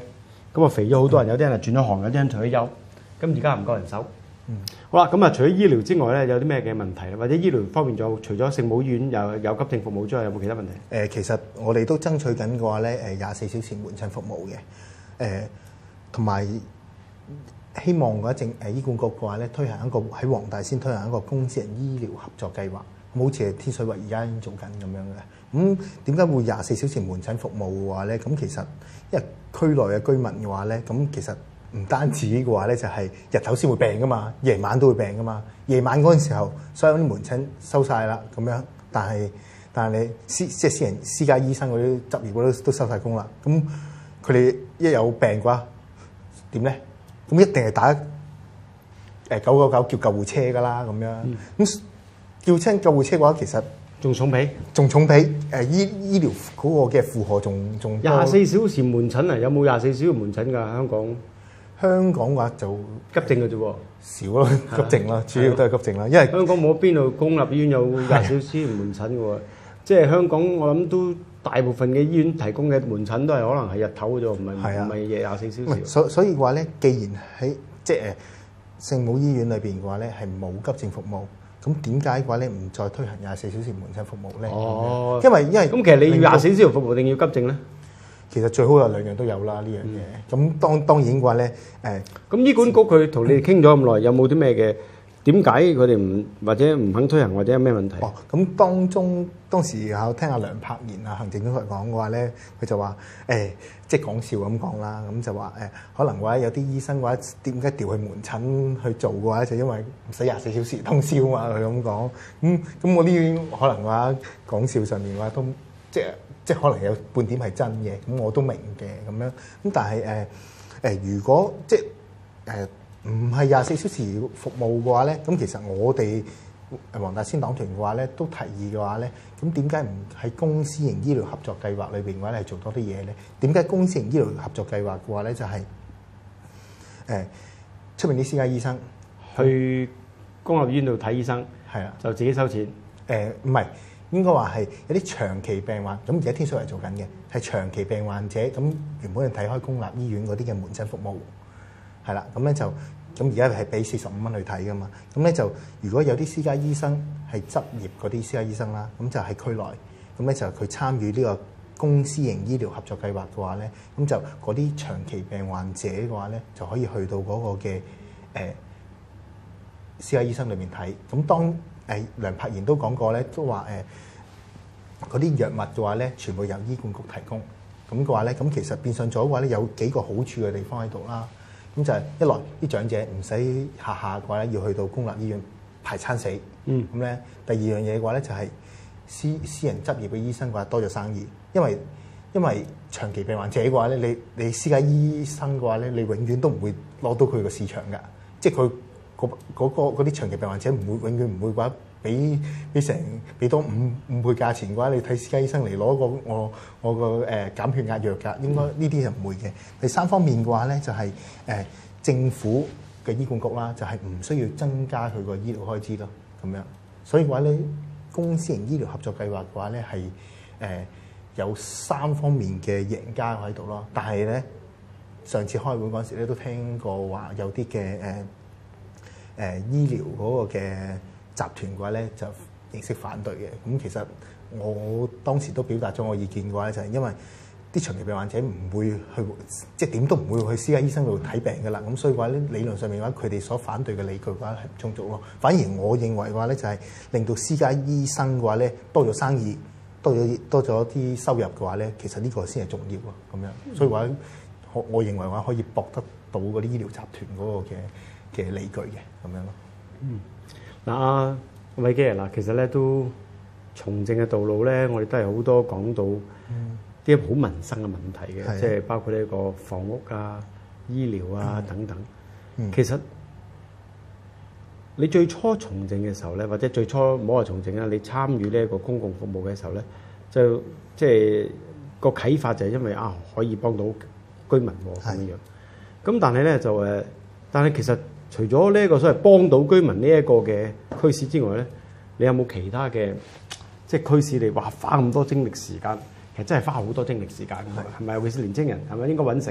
S1: 咁啊肥咗好多人，有啲人係轉咗行，有啲人退咗休，咁而家唔夠人手。嗯，好啦，咁啊除咗醫療之外咧，有啲咩嘅問題咧？或者醫療方面仲有除咗聖母醫院有有急症服務之外，有冇其他問題？
S2: 誒、呃，其實我哋都爭取緊嘅話咧，誒廿四小時門診服務嘅，誒同埋希望嘅話政誒醫管局嘅話咧，推行一個喺黃大仙推行一個公私人醫療合作計劃，咁好似係天水圍而家已經做緊咁樣嘅。咁點解會廿四小時門診服務嘅話咧？咁其實因為區內嘅居民嘅話咧，咁其實唔單止嘅話咧，就係日頭先會病噶嘛，夜晚都會病噶嘛。夜晚嗰陣時候，所有啲門診收晒啦，咁樣。但係但係你私即係私人私家醫生嗰啲執業嗰啲都收晒工啦。咁佢哋一有病嘅話點咧？咁一定係打誒九九九叫救護車噶啦，咁樣。咁、嗯、叫親救護車嘅話，其實
S1: 仲重比，
S2: 仲重比誒醫醫療嗰個嘅負荷仲仲
S1: 廿四小時門診啊？有冇廿四小時門診㗎？香港
S2: 香港嘅話就
S1: 急症嘅啫喎，
S2: 少咯，急症啦，主要都係急症啦。因為
S1: 香港冇邊度公立醫院有廿四小時門診嘅喎，即係香港我諗都大部分嘅醫院提供嘅門診都係可能係日頭嘅啫，唔係唔係廿四小時。
S2: 所所以嘅話咧，既然喺即係誒聖母醫院裏邊嘅話咧係冇急症服務。咁點解嘅話咧唔再推行廿四小時門診服務咧？哦，因為因為
S1: 咁其實你要廿四小時服務定要急症咧？
S2: 其實最好有兩樣都有啦呢樣嘢。咁、嗯、當當然嘅話咧，誒
S1: 咁醫管局佢同你哋傾咗咁耐，有冇啲咩嘅？點解佢哋唔或者唔肯推行，或者有咩問題？
S2: 哦，咁當中當時有聽阿梁柏賢啊行政總裁講嘅話咧，佢就話誒、欸，即係講笑咁講啦，咁就話誒、欸，可能話有啲醫生嘅話點解調去門診去做嘅話，就因為唔使廿四小時通宵嘛，佢咁講。咁咁我呢可能話講笑上面嘅話都即係即係可能有半點係真嘅，咁我都明嘅咁樣。咁但係誒誒，如果即係誒。呃唔係廿四小時服務嘅話咧，咁其實我哋黃大仙黨團嘅話咧，都提議嘅話咧，咁點解唔喺公私營醫療合作計劃裏邊嘅話係做多啲嘢咧？點解公私營醫療合作計劃嘅話咧，就係誒出面啲私家醫生
S1: 去公立醫院度睇醫生，係啊，就自己收錢。
S2: 誒唔係，應該話係有啲長期病患，咁而家天水圍做緊嘅係長期病患者，咁原本係睇開公立醫院嗰啲嘅門診服務。係啦，咁咧就咁而家係俾四十五蚊去睇噶嘛，咁咧就如果有啲私家醫生係執業嗰啲私家醫生啦，咁就喺區內，咁咧就佢參與呢個公私營醫療合作計劃嘅話咧，咁就嗰啲長期病患者嘅話咧，就可以去到嗰個嘅誒、呃、私家醫生裏面睇。咁當誒、呃、梁柏賢都講過咧，都話誒嗰啲藥物嘅話咧，全部由醫管局提供。咁嘅話咧，咁其實變相咗嘅話咧，有幾個好處嘅地方喺度啦。咁就係一來啲長者唔使下下嘅話咧，要去到公立醫院排餐死。嗯。咁咧，第二樣嘢嘅話咧，就係私私人執業嘅醫生嘅話多咗生意，因為因為長期病患者嘅話咧，你你私家醫生嘅話咧，你永遠都唔會攞到佢個市場㗎，即係佢嗰嗰個嗰啲長期病患者唔會永遠唔會話俾俾成俾多五五倍價錢嘅話，你睇私家醫生嚟攞個我我個誒、呃、減血壓藥㗎，應該呢啲就唔會嘅。第三方面嘅話咧，就係、是、誒、呃、政府嘅醫管局啦，就係、是、唔需要增加佢個醫療開支咯，咁樣。所以嘅話咧，公私營醫療合作計劃嘅話咧，係誒、呃、有三方面嘅贏家喺度咯。但係咧，上次開會嗰陣時咧，都聽過話有啲嘅誒誒醫療嗰個嘅集團嘅話咧，就形式反對嘅。咁其實我當時都表達咗我意見嘅話咧，就係因為啲長期病患者唔會去，即係點都唔會去私家醫生度睇病㗎啦。咁所以嘅話咧，理論上面嘅話，佢哋所反對嘅理據嘅話係唔充足咯。反而我認為嘅話咧，就係令到私家醫生嘅話咧多咗生意，多咗多咗啲收入嘅話咧，其實呢個先係重要啊。咁樣，所以話我我認為話可以駁得到嗰啲醫療集團嗰個嘅嘅理據嘅咁樣咯。
S1: 嗯。嗱，阿偉基啊，嗱，其實咧都從政嘅道路咧，我哋都係好多講到啲好民生嘅問題嘅，即係、嗯、包括呢個房屋啊、醫療啊、嗯、等等。嗯、其實你最初從政嘅時候咧，或者最初唔好話從政啦，你參與呢一個公共服務嘅時候咧，就即係、就是、個啟發就係因為啊可以幫到居民喎咁樣。咁但係咧就誒，但係其實除咗呢一個所謂幫到居民呢一個嘅驅使之外咧，你有冇其他嘅即係驅使你話花咁多精力時間？其實真係花好多精力時間㗎，係咪？尤其是年青人係咪應該揾食？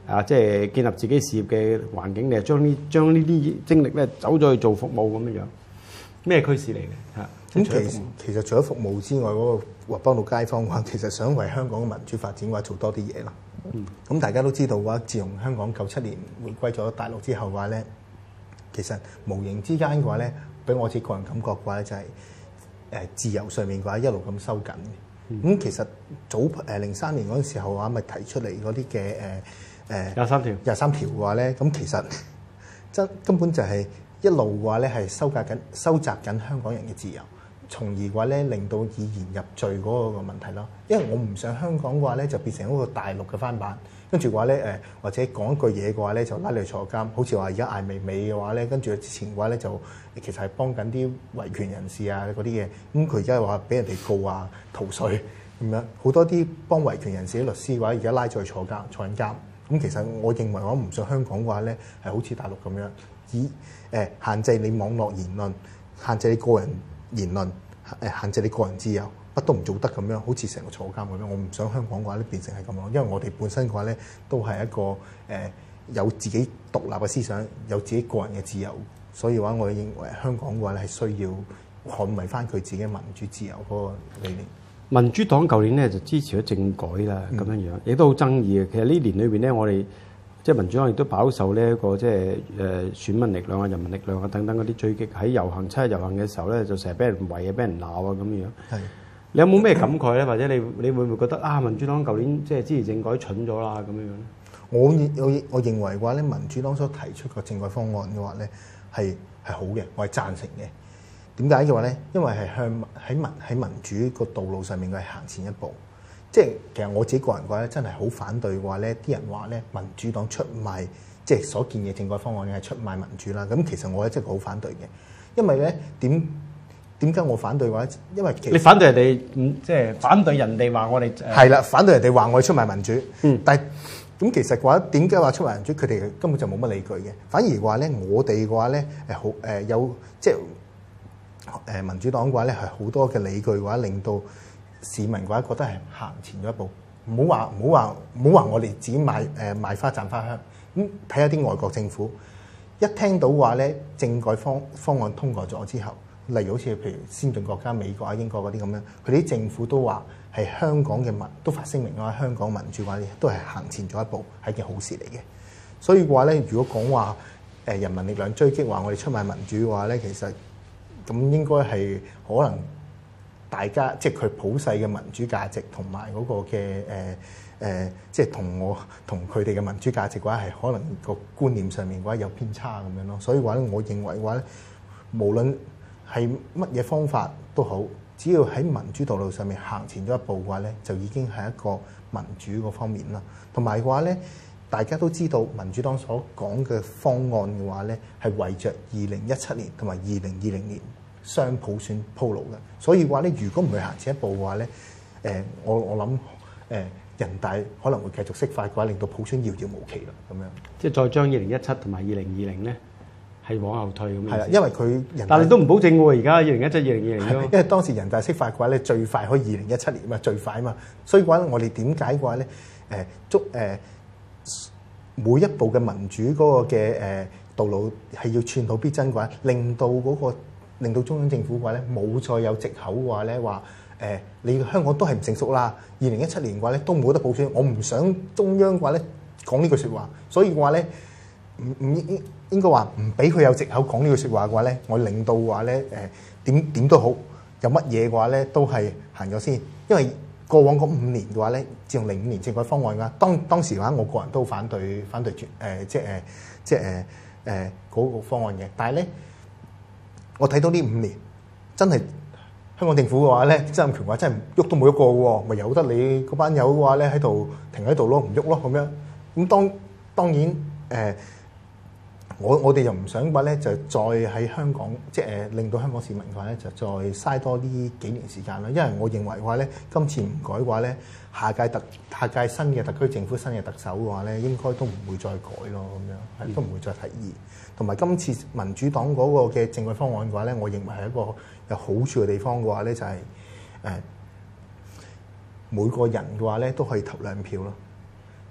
S1: 啊，即係建立自己事業嘅環境，你係將呢將呢啲精力咧走咗去做服務咁樣樣，咩驅使嚟嘅嚇？
S2: 咁其實其實除咗服務之外，嗰、那個幫到街坊嘅話，其實想為香港嘅民主發展嘅話做多啲嘢啦。咁、嗯、大家都知道嘅話，自從香港九七年回歸咗大陸之後嘅話咧，其實無形之間嘅話咧，俾我自己個人感覺嘅話咧，就係、是、誒自由上面嘅話一路咁收緊嘅。咁、嗯、其實早誒零三年嗰陣時候嘅話，咪提出嚟嗰啲嘅誒誒
S1: 廿三條
S2: 廿三條嘅話咧，咁其實真根本就係一路嘅話咧係收窄緊收窄緊香港人嘅自由。從而嘅話咧，令到以言入罪嗰個問題咯。因為我唔想香港嘅話咧，就變成一個大陸嘅翻版。跟住嘅話咧，誒或者講一句嘢嘅話咧，就拉你去坐監。好似話而家艾未未嘅話咧，跟住之前嘅話咧，就其實係幫緊啲維權人士啊嗰啲嘢。咁佢而家話俾人哋告啊逃稅咁樣，好多啲幫維權人士啲律師嘅話，而家拉咗去坐監坐緊監。咁其實我認為我唔想香港嘅話咧，係好似大陸咁樣，以誒限制你網絡言論，限制你個人言論，誒限制你個人自由，乜都唔做得咁樣，好似成個坐監咁樣。我唔想香港嘅話咧變成係咁樣，因為我哋本身嘅話咧都係一個誒、呃、有自己獨立嘅思想，有自己個人嘅自由，所以話我認為香港嘅話咧係需要捍衞翻佢自己民主自由嗰個理念。
S1: 民主黨舊年咧就支持咗政改啦，咁樣樣亦都好爭議嘅。其實呢年裏邊咧，我哋即係民主黨亦都飽受呢一個即係誒選民力量啊、人民力量啊等等嗰啲追擊。喺遊行七日遊行嘅時候咧，就成日俾人圍啊、俾人鬧啊咁樣。係，你有冇咩感慨咧？或者你你會唔會覺得啊，民主黨舊年即係支持政改蠢咗啦咁樣樣咧？
S2: 我我我認為嘅話咧，民主黨所提出個政改方案嘅話咧係係好嘅，我係贊成嘅。點解嘅話咧？因為係向喺民喺民主個道路上面佢係行前一步。即係其實我自己個人嘅話咧，真係好反對嘅話咧，啲人話咧民主黨出賣，即係所建議嘅政改方案係出賣民主啦。咁其實我咧真係好反對嘅，因為咧點點解我反對嘅話？因為其實你
S1: 反對人哋唔即係反對人哋話我哋
S2: 係啦，反對人哋話我哋出賣民主。
S1: 嗯，
S2: 但係咁其實嘅話，點解話出賣民主？佢哋根本就冇乜理據嘅。反而話咧，我哋嘅話咧誒好誒有即係誒民主黨嘅話咧係好多嘅理據嘅話，令到市民嘅話覺得係行前咗一步，唔好話唔好話唔好話我哋自己賣誒、呃、賣花讚花香。咁睇下啲外國政府，一聽到話咧政改方方案通過咗之後，例如好似譬如先進國家美國啊、英國嗰啲咁樣，佢哋啲政府都話係香港嘅民都發聲明話香港民主嘅話都係行前咗一步，係件好事嚟嘅。所以嘅話咧，如果講話誒人民力量追擊話我哋出賣民主嘅話咧，其實咁應該係可能。大家即係佢普世嘅民主價值同埋嗰個嘅誒誒，即係同我同佢哋嘅民主價值嘅話，係可能個觀念上面嘅話有偏差咁樣咯。所以話咧，我認為嘅話咧，無論係乜嘢方法都好，只要喺民主道路上面行前咗一步嘅話咧，就已經係一個民主嗰方面啦。同埋嘅話咧，大家都知道民主黨所講嘅方案嘅話咧，係為着二零一七年同埋二零二零年雙普選鋪路嘅，所以話咧，如果唔去行前一步嘅話咧，誒、呃，我我諗誒、呃、人大可能會繼續釋法嘅話，令到普選遙遙無期啦，咁樣。即係再將二零一七同埋二零二零咧係往後退咁樣。係啦，因為佢人大，但係都唔保證喎。而家二零一七、二零二零咯。因為當時人大釋法嘅話咧，最快可以二零一七年嘛，最快啊嘛。所以嘅話咧，我哋點解嘅話咧，誒捉誒每一步嘅民主嗰個嘅誒道路係要寸土必爭嘅話，令到嗰、那個。令到中央政府嘅話咧，冇再有藉口嘅話咧，話誒你香港都係唔成熟啦。二零一七年嘅話咧，都冇得普選。我唔想中央嘅話咧講呢句説話，所以嘅話咧唔唔應應該話唔俾佢有藉口講呢句説話嘅話咧，我令到話咧誒點點都好，有乜嘢嘅話咧都係行咗先。因為過往嗰五年嘅話咧，自從零五年政改方案嘅，當當時嘅話，我個人都反對反對誒、呃、即係誒即係誒誒嗰個方案嘅，但係咧。我睇到呢五年真係香港政府嘅話咧，曾蔭權話真係喐都冇喐過喎，咪由得你嗰班友嘅話咧喺度停喺度咯，唔喐咯咁樣。咁當當然誒、呃，我我哋又唔想話咧，就再喺香港即係誒令到香港市民嘅話咧，就再嘥多呢幾年時間啦。因為我認為嘅話咧，今次唔改嘅話咧，下屆特下屆新嘅特區政府、新嘅特首嘅話咧，應該都唔會再改咯，咁樣係都唔會再提議。同埋今次民主黨嗰個嘅政改方案嘅話咧，我認為係一個有好處嘅地方嘅話咧，就係、是、誒、呃、每個人嘅話咧都可以投兩票咯。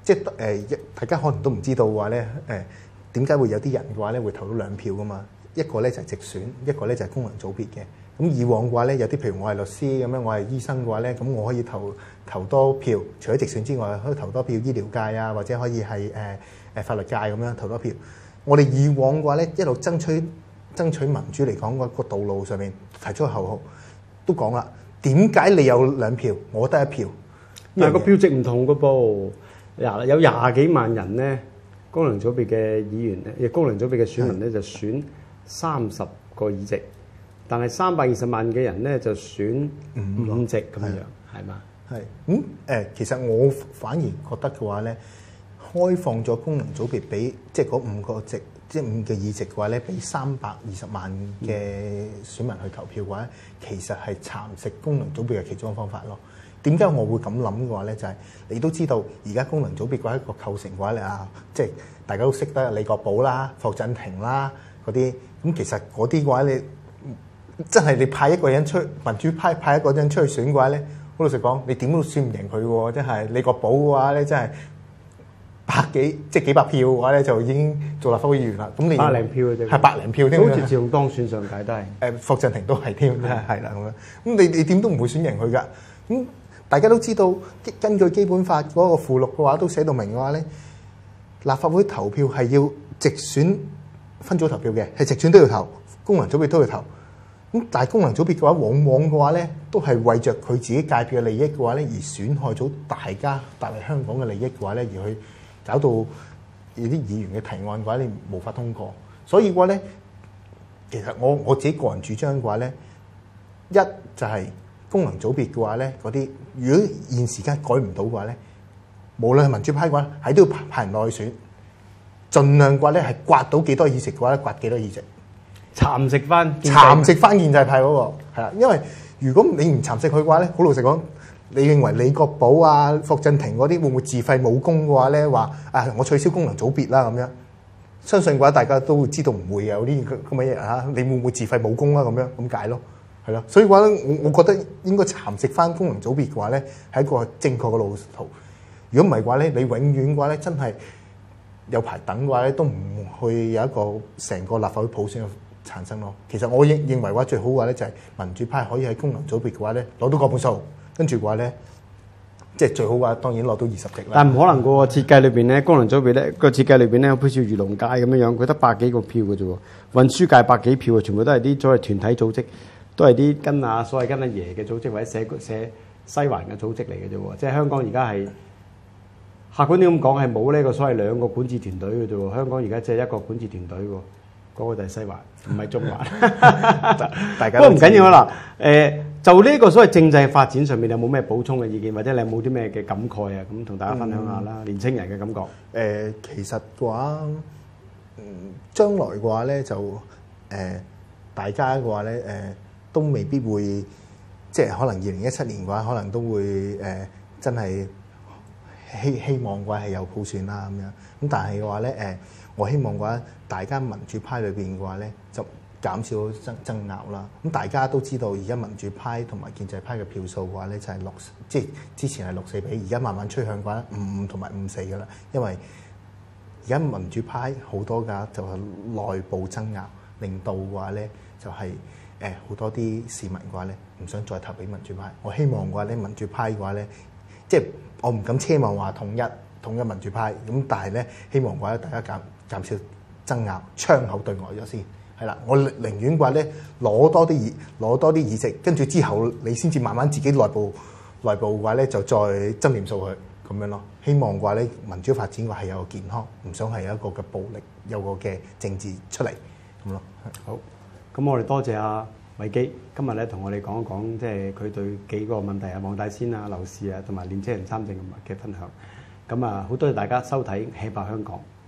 S2: 即係誒、呃，大家可能都唔知道嘅話咧，誒點解會有啲人嘅話咧會投到兩票噶嘛？一個咧就係直選，一個咧就係功能組別嘅。咁以往嘅話咧，有啲譬如我係律師咁樣，我係醫生嘅話咧，咁我可以投投多票，除咗直選之外，可以投多票醫療界啊，或者可以係誒誒法律界咁樣投多票。我哋以往嘅話咧，一路爭取爭取民主嚟講，個道路上面提出口號都講啦。點解你有兩票，我得一票？
S1: 但係個票值唔同嘅噃，嗱有廿幾萬人咧，功能組別嘅議員咧，功能組別嘅選民咧就選三十個議席，但係三百二十萬嘅人咧就選五席咁樣，係嘛？
S2: 係咁誒，其實我反而覺得嘅話咧，開放咗功能組別俾即係嗰五個席，即係五個議席嘅話咧，俾三百二十萬嘅選民去投票嘅話咧，其實係蠶食功能組別嘅其中一個方法咯。點解我會咁諗嘅話咧？就係、是、你都知道，而家功能組別嘅話一個構成嘅話咧啊，即係大家都識得李國寶啦、霍震霆啦嗰啲。咁其實嗰啲嘅話，你真係你派一個人出民主派派一個人出去選嘅話咧，好老實講，你點都選唔贏佢喎。真係李國寶嘅話咧，真係百幾即係幾百票嘅話咧，就已經做立法會議員啦。咁你
S1: 百零票嘅啫，
S2: 係百零票添。
S1: 好似自從當選上屆都係
S2: 誒霍震霆都係添，係係啦咁樣。咁你你點都唔會選贏佢㗎。咁大家都知道，根據基本法嗰個附錄嘅話，都寫到明嘅話咧，立法會投票係要直選分組投票嘅，係直選都要投，功能組別都要投。咁但係功能組別嘅話，往往嘅話咧，都係為着佢自己界別嘅利益嘅話咧，而損害咗大家帶嚟香港嘅利益嘅話咧，而去搞到有啲議員嘅提案嘅話，你無法通過。所以嘅話咧，其實我我自己個人主張嘅話咧，一就係、是。功能組別嘅話咧，嗰啲如果現時間改唔到嘅話咧，無論係民主派嘅話，係都要派派人落去選，盡量嘅話咧係刮到幾多議席嘅話咧，刮幾多議席，
S1: 蠶食翻，
S2: 蠶食翻建制派嗰、那個係啦。因為如果你唔蠶食佢嘅話咧，好老實講，你認為李國寶啊、霍震霆嗰啲會唔會自廢武功嘅話咧？話啊，我取消功能組別啦咁樣，相信嘅話大家都會知道唔會有啲咁嘅嘢嚇。你會唔會自廢武功啦？咁樣咁解咯。係咯，所以話咧，我我覺得應該蠶食翻功能組別嘅話咧，係一個正確嘅路途。如果唔係嘅話咧，你永遠嘅話咧，真係有排等嘅話咧，都唔會有一個成個立法會普選嘅產生咯。其實我認認為話最好嘅話咧，就係民主派可以喺功能組別嘅話咧攞到個半數，跟住嘅話咧，即係最好嘅話，當然攞到二十席啦。
S1: 但唔可能個設計裏邊咧，功能組別咧個設計裏邊咧，好似漁農界咁樣樣，佢得百幾個票嘅啫喎，運輸界百幾票啊，全部都係啲所謂團體組織。都係啲跟啊所謂跟阿爺嘅組織或者社社西環嘅組織嚟嘅啫喎，即係香港而家係客觀啲咁講係冇呢個所謂兩個管治團隊嘅啫喎，香港而家只係一個管治團隊喎，嗰、那個就係西環，唔係中環。大家不過唔緊要啦，誒就呢個所謂政制發展上面有冇咩補充嘅意見，或者你有冇啲咩嘅感慨啊？咁同大家分享下啦，嗯、年青人嘅感覺。誒、
S2: 呃、其實嘅話，嗯將來嘅話咧就誒、呃、大家嘅話咧誒。呃都未必會，即係可能二零一七年嘅話，可能都會誒、呃、真係希希望嘅話係有普選啦咁樣。咁但係嘅話咧誒、呃，我希望嘅話，大家民主派裏邊嘅話咧，就減少爭爭拗啦。咁大家都知道，而家民主派同埋建制派嘅票數嘅話咧，就係、是、六，即係之前係六四比，而家慢慢趨向嘅話五五同埋五四嘅啦。因為而家民主派好多㗎就係內部爭拗，令到嘅話咧就係、是。誒好多啲市民嘅話咧，唔想再投俾民主派。我希望嘅話咧，民主派嘅話咧，即係我唔敢奢望話統一統一民主派。咁但係咧，希望嘅話大家減減少爭拗，窗口對外咗先。係啦，我寧願嘅話咧，攞多啲議攞多啲議席，跟住之後你先至慢慢自己內部內部嘅話咧，就再爭點數佢咁樣咯。希望嘅話咧，民主發展嘅話係有個健康，唔想係有一個嘅暴力，有個嘅政治出嚟咁咯。
S1: 好。咁我哋多謝阿偉基今日咧同我哋講一講，即係佢對幾個問題啊，黃大仙啊、樓市啊，同埋年青人參政嘅分享。咁啊，好多謝大家收睇《hea 爆香港》。